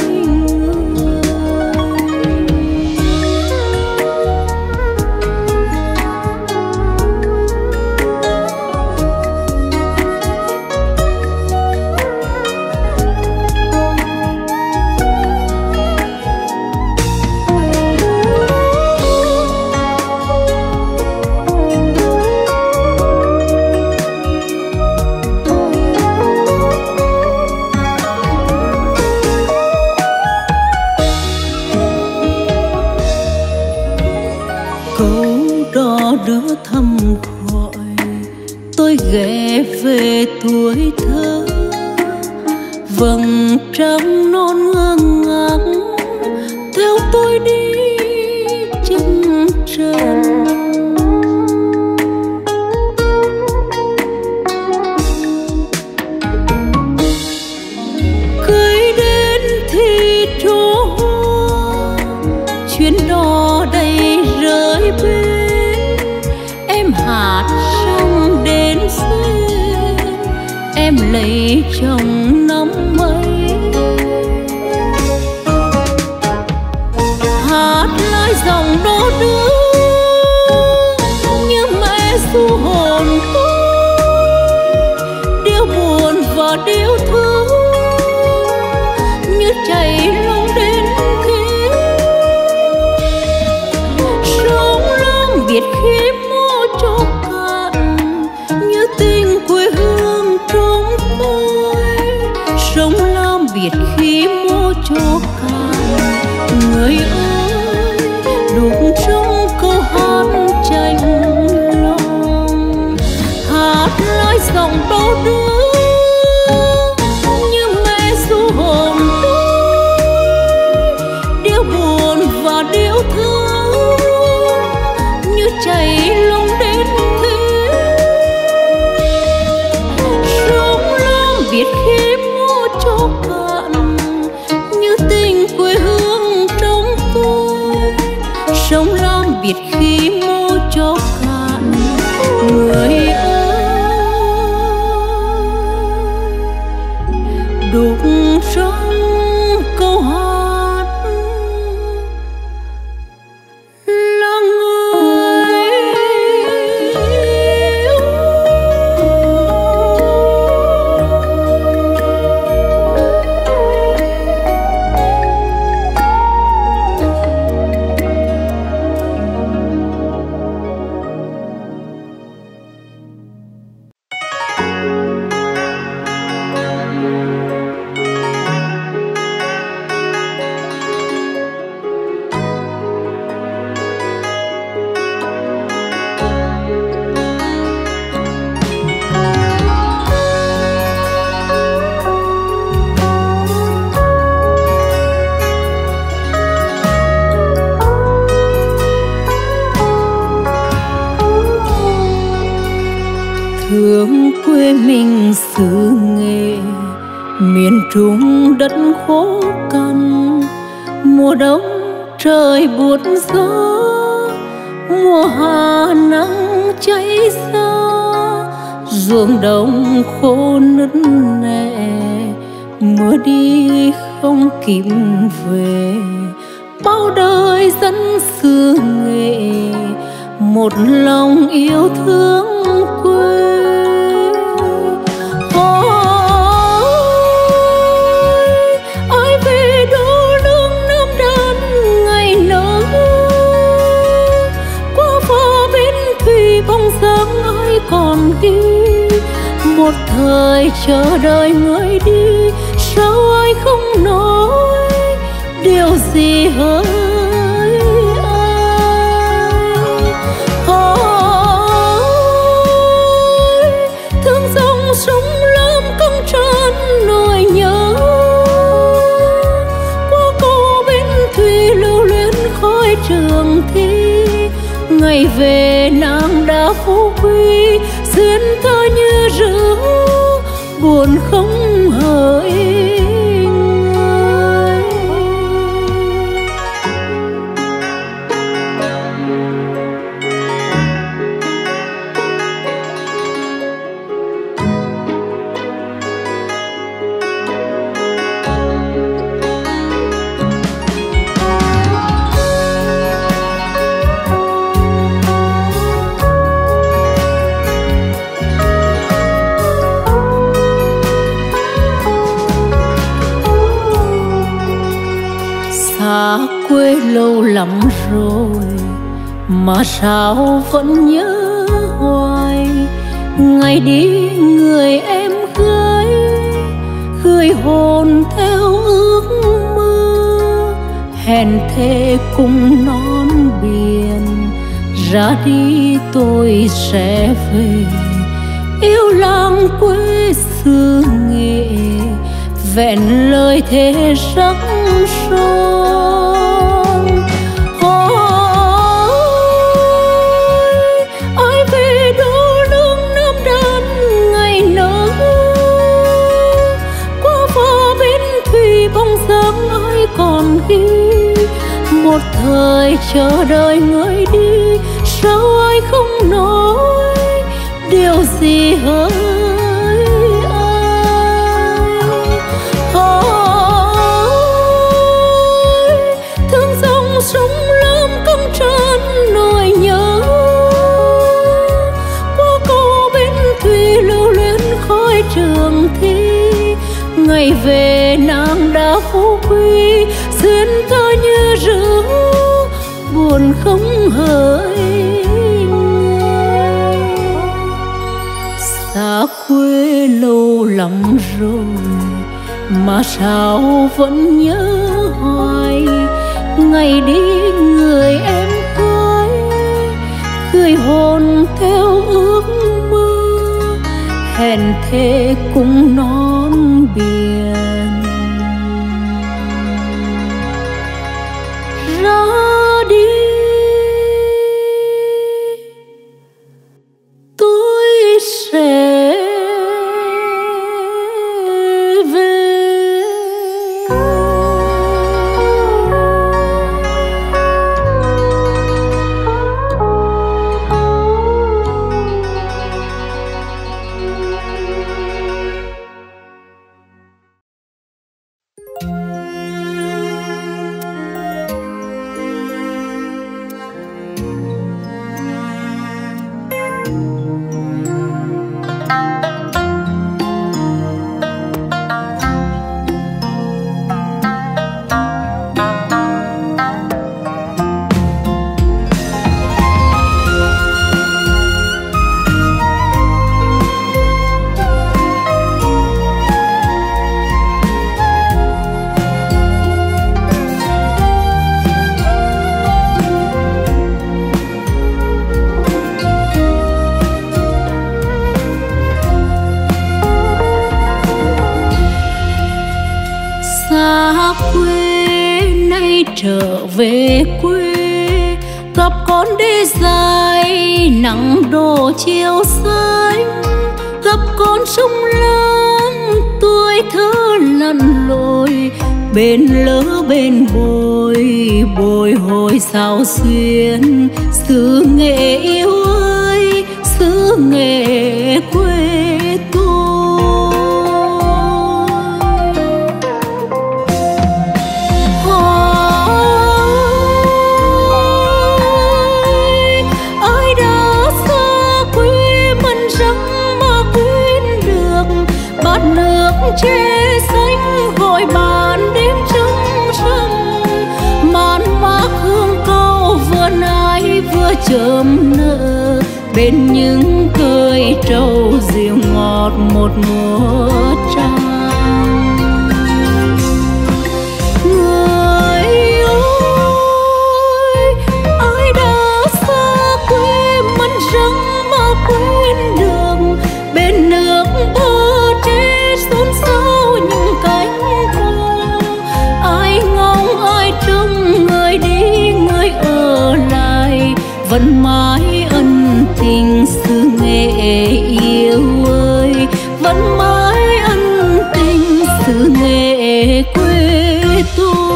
đưa thăm gọi tôi ghé về tuổi thơ. Vầng trăng non ngơ ngác theo tôi đi chân trần. Cây đến thì trổ hoa, chuyến đò đầy rơi bên. Hạt sông đến xuyên em lấy chồng năm mấy. Hát lại dòng đô đưa như mẹ du hồn tôi, điệu buồn và điệu thương như chảy lòng đến khi sống lắm biệt khi cho cạn như tình quê hương trong tôi. Sống lam biệt khi mô cho cạn. Người ơi đục trong câu hát chạnh lòng, hát lại dòng đau đưa như mẹ du hồn tôi, điệu buồn và điệu thương như chảy lòng đến thế. Sống lam biệt khi mô cho cạn như tình quê hương trong tôi. Sống lam biệt khi mô cho cạn. Người ơi đục trong câu hát là người thương quê mình xứ Nghệ, miền Trung đất khô cằn. Mùa đông trời buốt gió, mùa hạ nắng cháy xa. Ruộng đồng khô nứt nẻ, mưa đi không kịp về. Bao đời dân xứ Nghệ, một lòng yêu thương quê. Ôi, ai về đô lương Nam Đan ngày nở, qua phò bên thủy bóng dáng ai còn ghi. Một thời chờ đợi người đi, sao ai không nói điều gì hỡi ai. Ôi, thương dòng sông Lam căng tràn nỗi nhớ, qua cầu bên thủy lưu luyến khói trường thi. Ngày về nàng đã phú quý, duyên thơ như rượu buồn không hỡi. quê lâu lắm rồi mà sao vẫn nhớ hoài. Ngày đi người em gái gửi hồn theo ước mơ, hẹn thề cùng non biển. Ra đi tôi sẽ về yêu làng quê xứ Nghệ, vẹn lời thề sắc son. Hỏi ai về đâu lưng Nam Đan ngày nỡ, qua phà bên thủy bóng dáng ai còn ghi. Một thời chờ đợi người đi, sao ai không nói điều gì hỡi ai. Hỏi thương dòng sông Lam căng tràn nỗi nhớ, qua cầu bên thủy lưu luyến khói trường thi. Ngày về nàng đã phú quý, duyên ta như rượu buồn không hỡi người. Xa quê lâu lắm rồi mà sao vẫn nhớ hoài. Ngày đi người em gái gửi hồn theo ước mơ, hẹn thề cùng non biển. Ra đi tôi sẽ trở về quê, gặp con đi dài nắng đổ chiều xanh, gặp con sông Lam tuổi thơ lặn lội, bên lỡ bên bồi bồi hồi sao xuyên. Xứ Nghệ yêu ơi, xứ Nghệ quê tôi. Che xanh gọi bàn đêm trống trăng, màn mác hương câu vừa nái vừa chớm nở, bên những cười trầu rượu ngọt một mùa trăng. Người ơi, ai đã xa quê mất răng mà quên đường, bên nước bờ tre xôn xao những cánh hoa. Ai ngóng ai trông, người đi người ở lại, vẫn mãi ân tình xứ Nghệ yêu ơi, vẫn mãi ân tình xứ Nghệ quê tôi.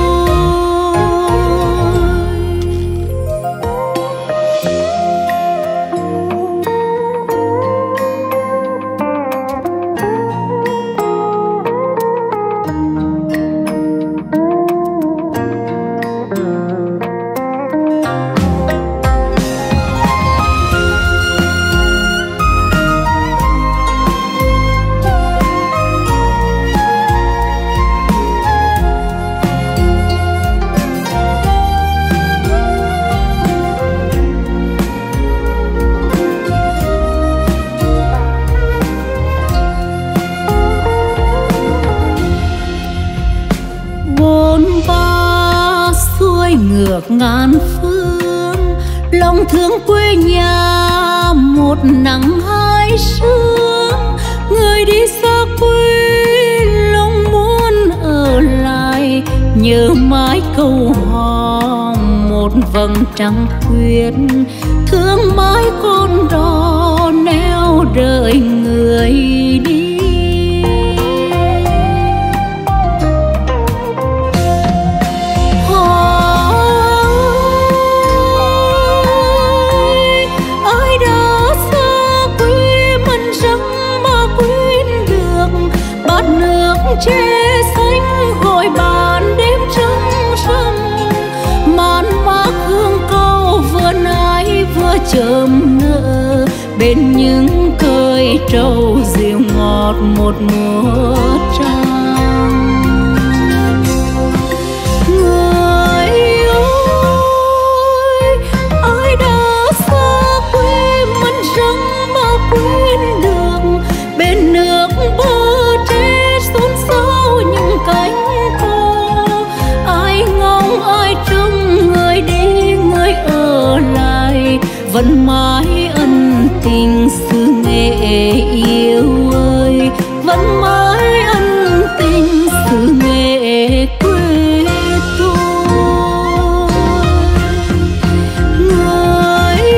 được ngàn phương. Lòng thương quê nhà một nắng hai sương, người đi xa quê lòng muốn ở lại, nhớ mãi câu hò một vầng trăng khuyết, thương mãi con đò neo đợi người đi. Che xanh gọi bàn đêm trắng râm, màn mác hương câu vừa nái vừa chớm nở, bên những cơi trầu rượu ngọt một mùa trăng. Người ơi, ai đã xa quê mất răng mà quên được, bên nước bờ xôn xao những cánh cô. Ai ngóng ai trông, người đi người ở lại, vẫn mãi ân tình xứ Nghệ yêu ơi, vẫn mãi ân tình xứ Nghệ quê tôi. Người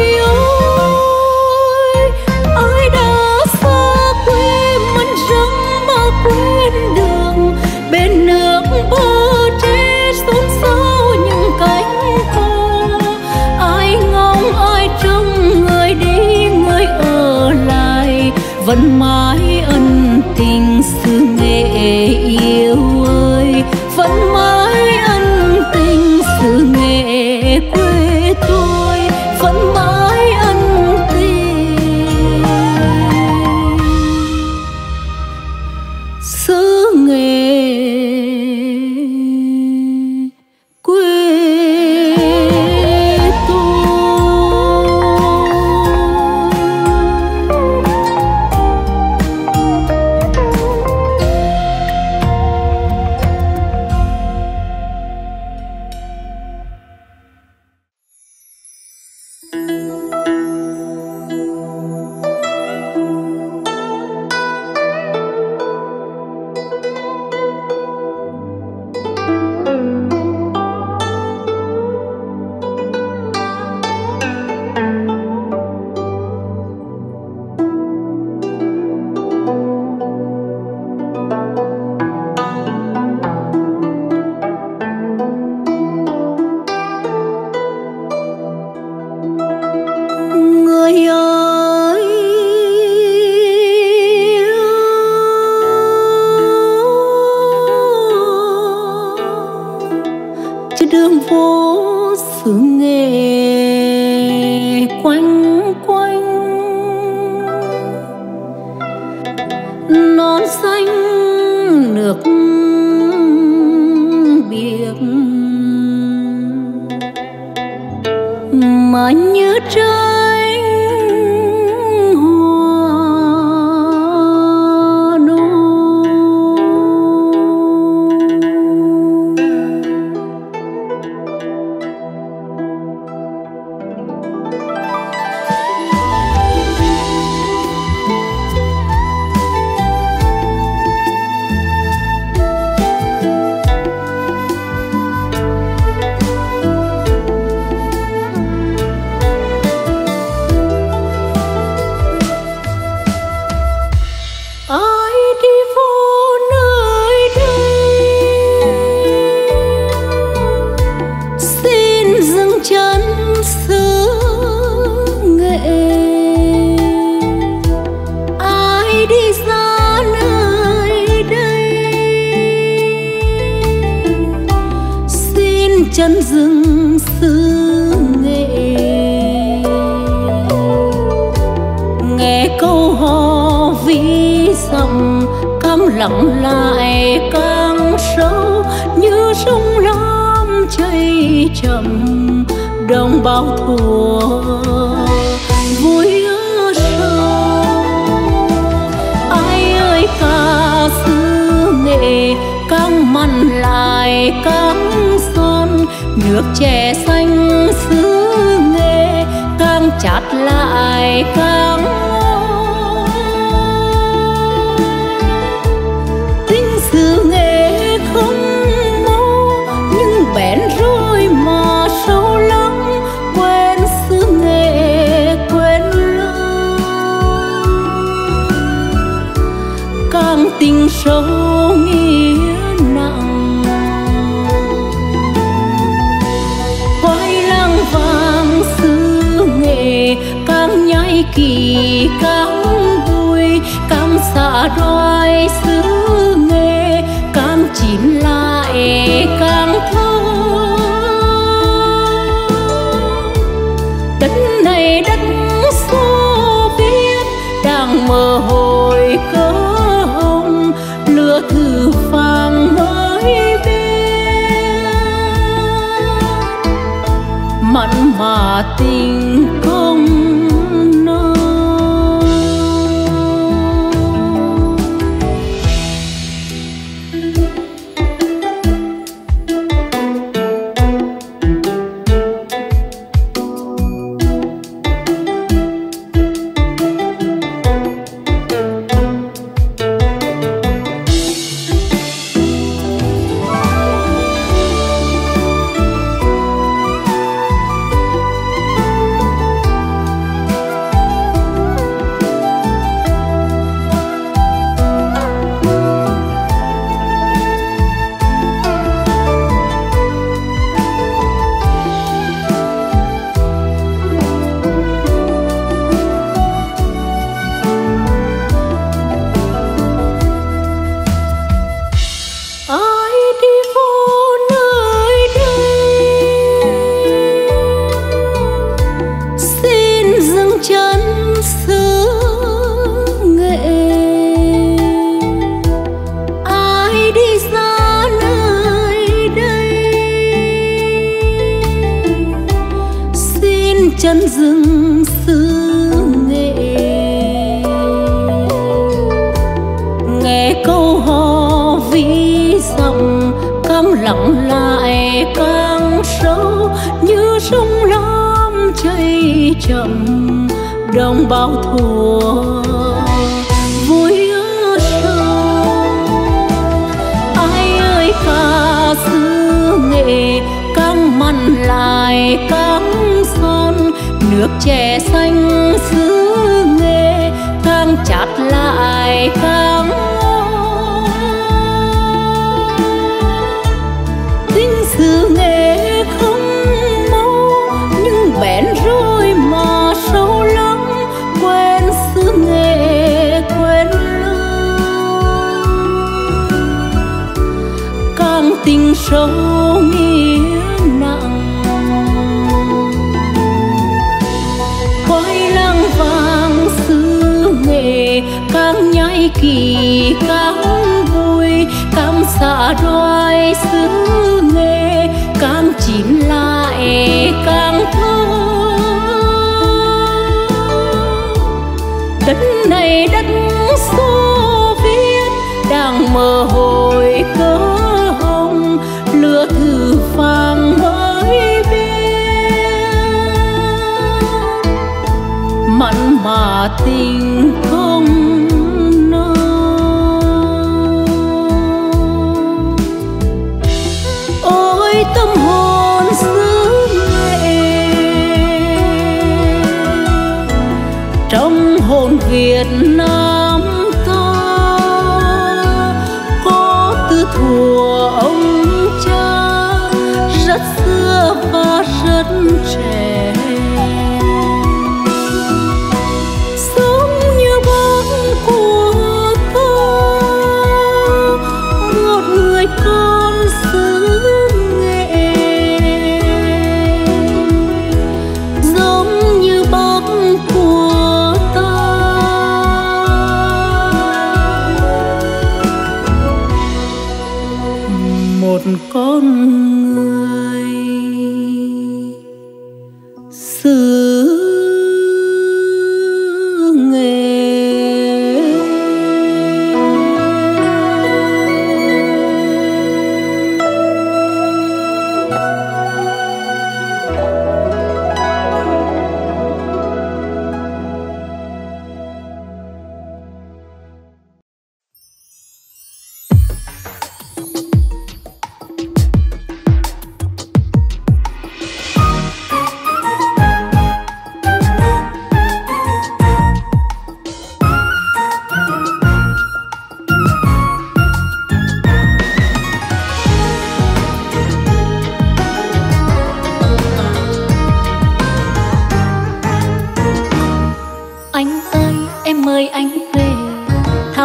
ơi, ai đã xa quê mất răng mà quên đường, bên nước bờ tre xôn xao những cánh cô. Ai ngóng ai trông, người đi người ở lại, vẫn mãi ân tình xứ Nghệ yêu ơi, vẫn mãi ân tình xứ Nghệ quê tôi, vẫn mãi ân tình xứ Nghệ quê tôi. Đường phố xứ Nghệ quanh quanh, non xanh nước biếc mà như tranh hoa nụ. Chân rừng xứ Nghệ, nghe câu hò ví dặm càng lặng lại càng sâu, như sông lam chảy chậm đồng bao thuở vui ở sâu. Ai ơi ca xứ Nghệ càng mặn lại càng son, nước chè xanh xứ Nghệ càng chát lại càng ngon. Tình xứ Nghệ không mau nhưng bén rồi mà sâu lắm, quên xứ Nghệ quên lắm. Càng tình sâu nghĩa nặng, khoai lang vàng xứ Nghệ càng nhai kỳ càng vui, cam xạ đoài xứ Nghệ càng chín lại càng thơm. Đất này đất Xô Viết đang mơ hồi cơ hồng, lửa thử vàng mới biết mặn mà tình không nơi. Chân rừng xứ Nghệ, nghe câu hò ví dặm càng lặng lại càng sâu, như sông lam chảy chậm đồng bao thuở vui sâu. Ai ơi ca xứ Nghệ càng mặn lại càng son, nước chè xanh xứ Nghệ càng chát lại càng ngon. Tình xứ Nghệ không mau nhưng bén rồi mà sâu lắm, quên xứ Nghệ quên lắm. Càng tình sâu nghĩa nặng, khoai lang vàng xứ Nghệ càng nhai kỳ càng vui, cam xạ đoài xứ Nghệ càng chín lại càng thơm. Đất này đất Xô Viết đang mơ hồi cơ hồng, lửa thử vàng mới biết mặn mà tình không nơi. Ôi tâm hồn xứ Nghệ, trong hồn Việt Nam ta có từ thuở ông cha rất xưa và rất trẻ. Con xứ Nghệ giống như bác của ta, một con người xứ Nghệ.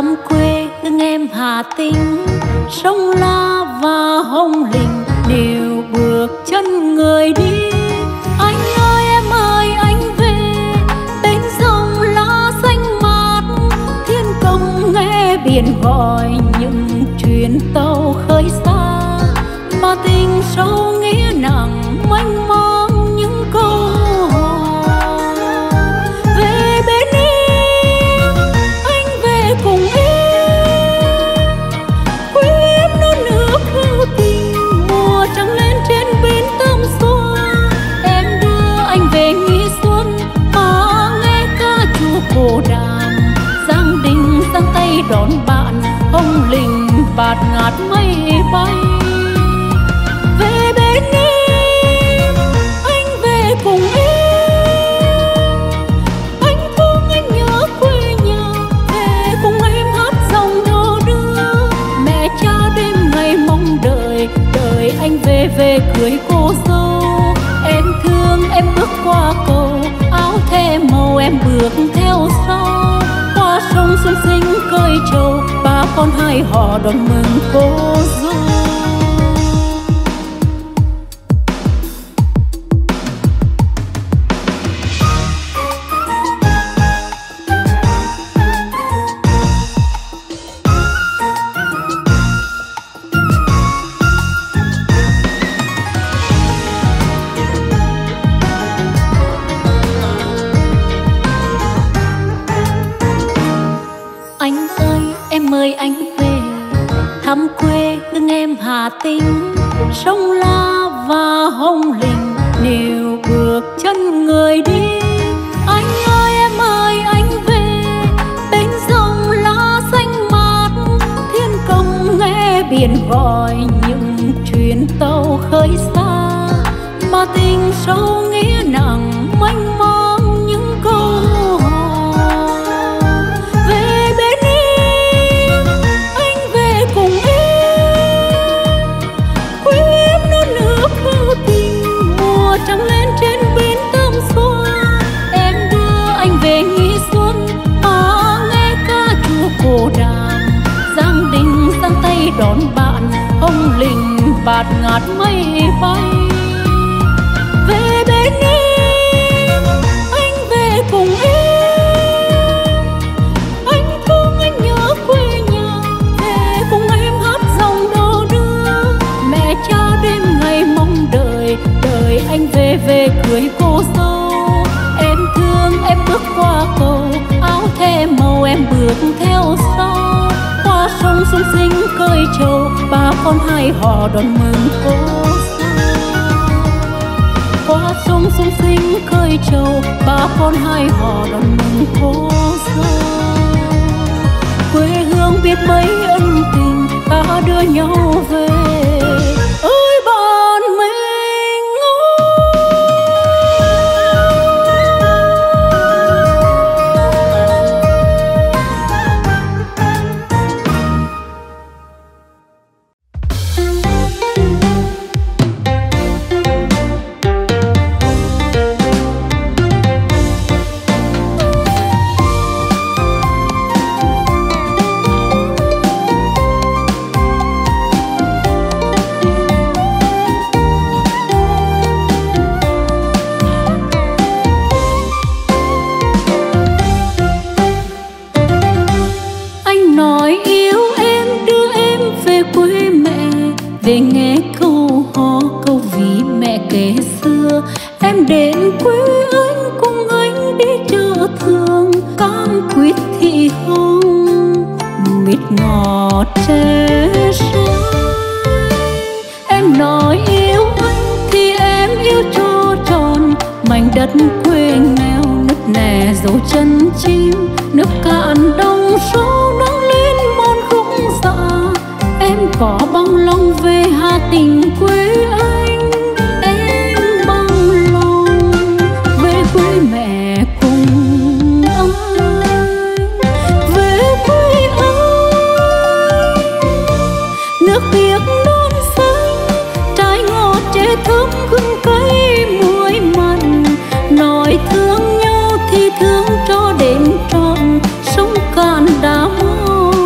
thăm quê hương em Hà Tĩnh, sông La và Hồng Lĩnh đều bước chân người đi. Anh ơi em ơi anh về bên sông lá xanh mát, thiên công nghe biển gọi những chuyến tàu khơi xa, mà tình sâu nghĩa nặng mênh mông những câu hò. Về bên em anh về cùng em, quê em non nước hữu tình, mùa trăng lên trên bến Tam Xoa. Em đưa anh về Nghi Xuân mà nghe ca chùa cổ đàn, Giang Đình giang tay đón bạn, Hồng Lĩnh bạt ngát mây bay. Về bên em anh về cùng em, anh thương anh nhớ quê nhà, về cùng em hát dòng đò đưa. Mẹ cha đêm ngày mong đợi, đợi anh về về cưới cô dâu. Em thương em bước qua cầu, áo the màu em bước theo sau. Qua sông xuân sinh cơi trầu, ba con hai họ đón mừng cô dâu. Anh ơi em ơi anh về thăm quê hương em Hà Tĩnh, sông La và Hồng Lĩnh đều bước chân người đi. Anh ơi em ơi anh về bên sông lá xanh mát, thiên công nghe biển gọi những chuyến tàu khơi xa, mà tình sâu nghĩa nặng mênh mông những câu hò. Về bên em anh về cùng em, quê em non nước hữu tình, mùa trăng lên trên bến Tam Xoa. Em đưa anh về Nghi Xuân mà nghe ca chùa cổ đàn, Giang Đình giang tay đón bạn, Hồng Lĩnh bạt ngát mây bay. Về bên em anh về cùng em, anh thương anh nhớ quê nhà, về cùng em hát dòng đò đưa. Mẹ cha đêm ngày mong đợi, đợi anh về về cưới cô dâu. Em thương em bước qua cầu, áo the màu em bước theo sau. Qua sông xuân sinh cơi trầu, ba con hai họ đón mừng cô dâu. Qua sông xuân sinh cơi trầu, ba con hai họ đón mừng cô dâu. Quê hương biết mấy ân tình, ta đưa nhau về ơi bạn mình về nghe câu hò câu ví mẹ kể xưa. Em đến quê anh cùng anh đi chợ thường, cam quýt thị hồng mít ngọt tre xanh. Em nói yêu anh thì em yêu cho tròn mảnh đất quê nghèo, nứt nẻ dấu chân chim, nước cạn đồng sâu nắng lên mòn khúc dạ. Em có bằng lòng về Hà Tĩnh quê anh, em bằng lòng về quê mẹ cùng anh, về quê anh. Nước biếc non xanh, trái ngọt trẻ thơm gừng cay muối mặn. Nói thương nhau thì thương cho đến trọn, sông cạn đã mòn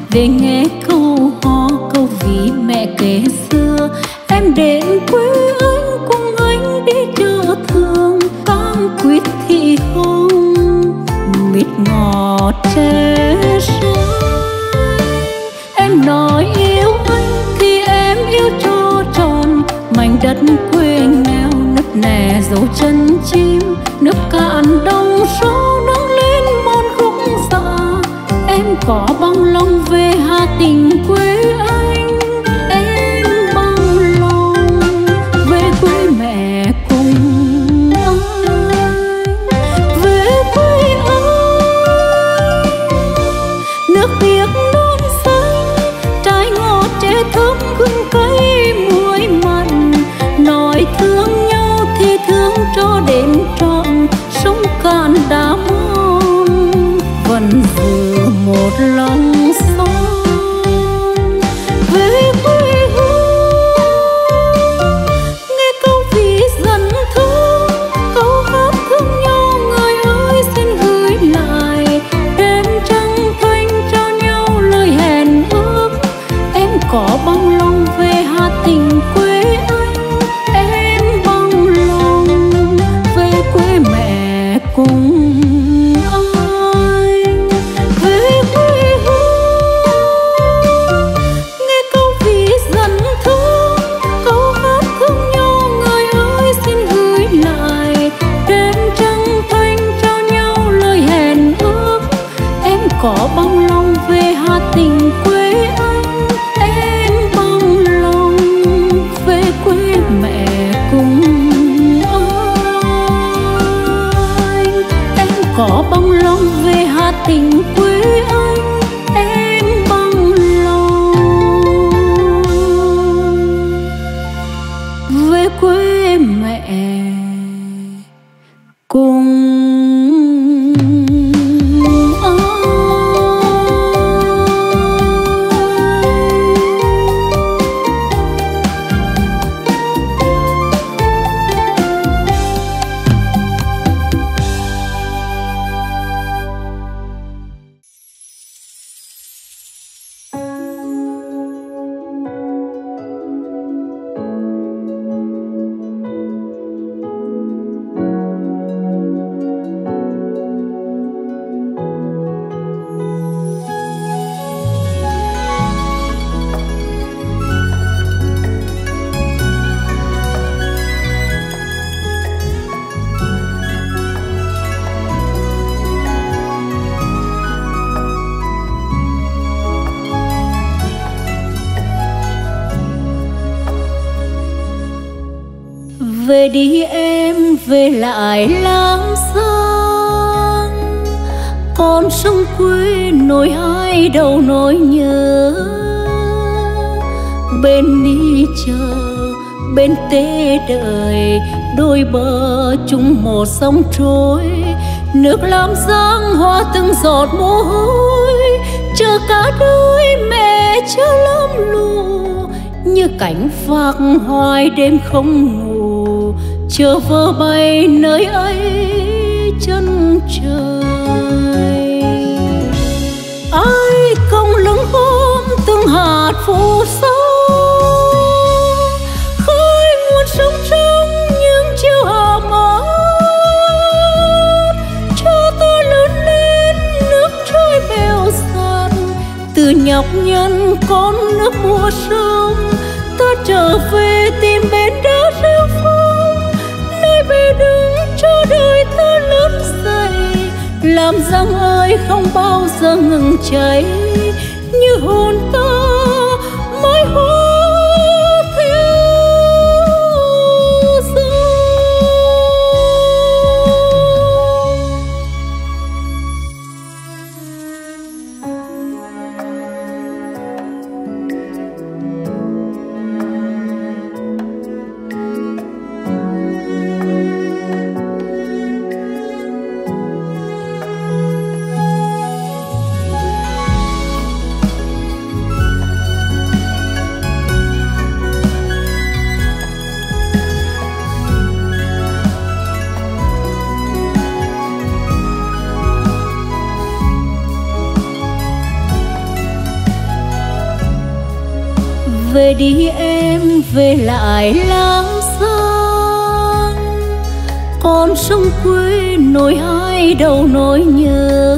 về nghe câu hò câu ví mẹ kể xưa. Em đến quê anh cùng anh đi chợ thường, cam quýt thì không mít ngọt tre rơi. Em nói yêu anh thì em yêu cho tròn mảnh đất quê nghèo nứt nẻ dấu chân chim, nước cạn đồng sâu nắng lên mòn khúc dạ. Em có bằng lòng về Hà Tĩnh quê anh, em bằng lòng về quê mẹ cùng anh, về quê anh. Nước biếc non xanh, trái ngọt trẻ thơm gừng cay muối mặn, nói thương nhau thì thương cho đến trọn sông cạn đã mòn vẫn giữ một lòng son. Về quê hương nghe câu ví dần thương, câu hát thương nhau người ơi xin gửi lại. Đêm trăng thanh trao nhau lời hẹn ước, em có bằng lòng về Hà Tĩnh quê anh, em bằng lòng về quê mẹ cùng anh. Về quê hương nghe câu ví dần thương, câu hát thương nhau người ơi xin gửi lại. Đêm trăng thanh trao nhau lời hẹn ước, em có bằng lòng về Hà Tĩnh quê anh, em bằng lòng về quê mẹ cùng anh. Em có bằng lòng về Hà Tĩnh quê anh, em bằng lòng về quê mẹ cùng anh. Về đi em về lại Lam Giang, con sông quê nối hai đầu nỗi nhớ. Bên đi chờ bên tê đợi, đôi bờ chung một sông trôi. Nước Lam Giang hoa từng giọt mồ hôi, chờ cả đôi mẹ chưa lắm lù. Như cánh phạc hoài đêm không ngủ, chờ vơ bay nơi ấy chân trời. Ai công lưng hôm từng hạt phù sa, khơi nguồn sông trong những chiều hạ mát, cho tôi lớn lên nước trôi bèo dạt. Từ nhọc nhằn con nước mùa sông, ta trở về tìm bến đá rêu phong, nơi bề đứng cho đời ta lớn dậy. Làm Giang ơi không bao giờ ngừng cháy, như hồn ta mãi hóa theo dòng. Về đi em, về lại Lam Giang, con sông quê nối hai đầu nỗi nhớ.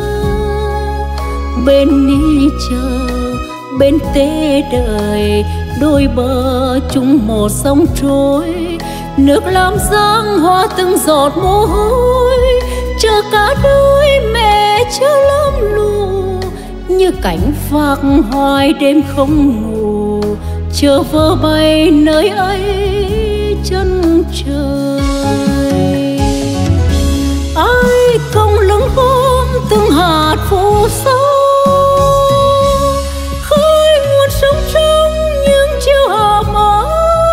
Bên đi chờ, bên tê đợi, đôi bờ chung một sông trôi. Nước Lam Giang hoa từng giọt mồ hôi, chờ cả đôi mẹ chưa lắm lù. Như cảnh phạc hoài đêm không ngủ, chờ vơ bay nơi ấy chân trời. Ai công lưng gom từng hạt phù sa, khơi nguồn sông trong những chiều hạ mát,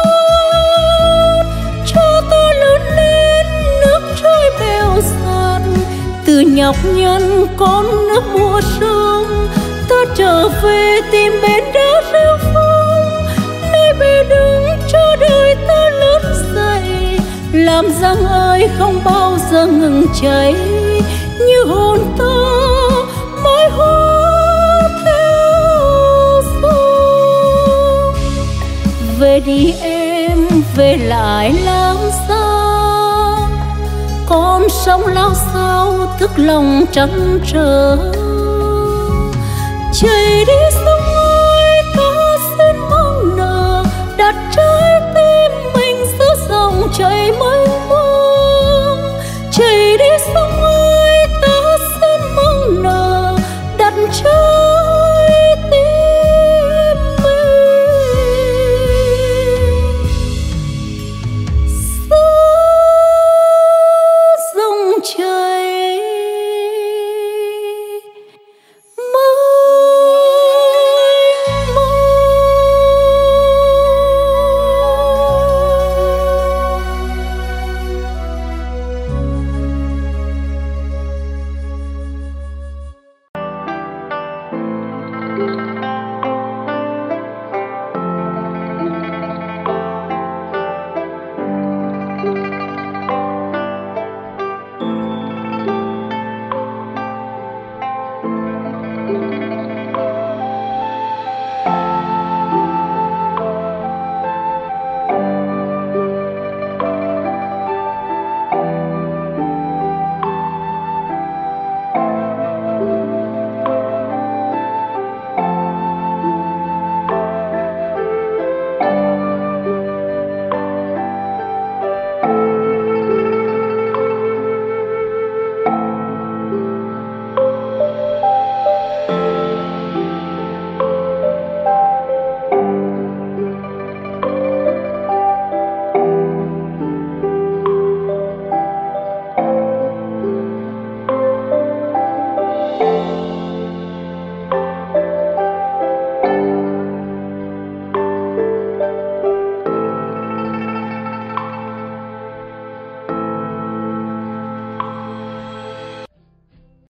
cho ta lớn lên nước trôi bèo dạt. Từ nhọc nhằn con nước mùa sông, ta trở về tìm bến đá rêu phong, nơi bề đứng cho đời ta lớn dậy. Lam Giang ơi không bao giờ ngừng cháy, như hồn ta mãi hóa theo sông. Về đi em, về lại Lam Giang, con sông lao sao thức lòng trăn trở. Chạy đi sông ơi ta xin mong nợ, đặt trái tim mình giữa dòng chảy mênh mông. Chạy đi sông ơi ta xin mong nợ, đặt trái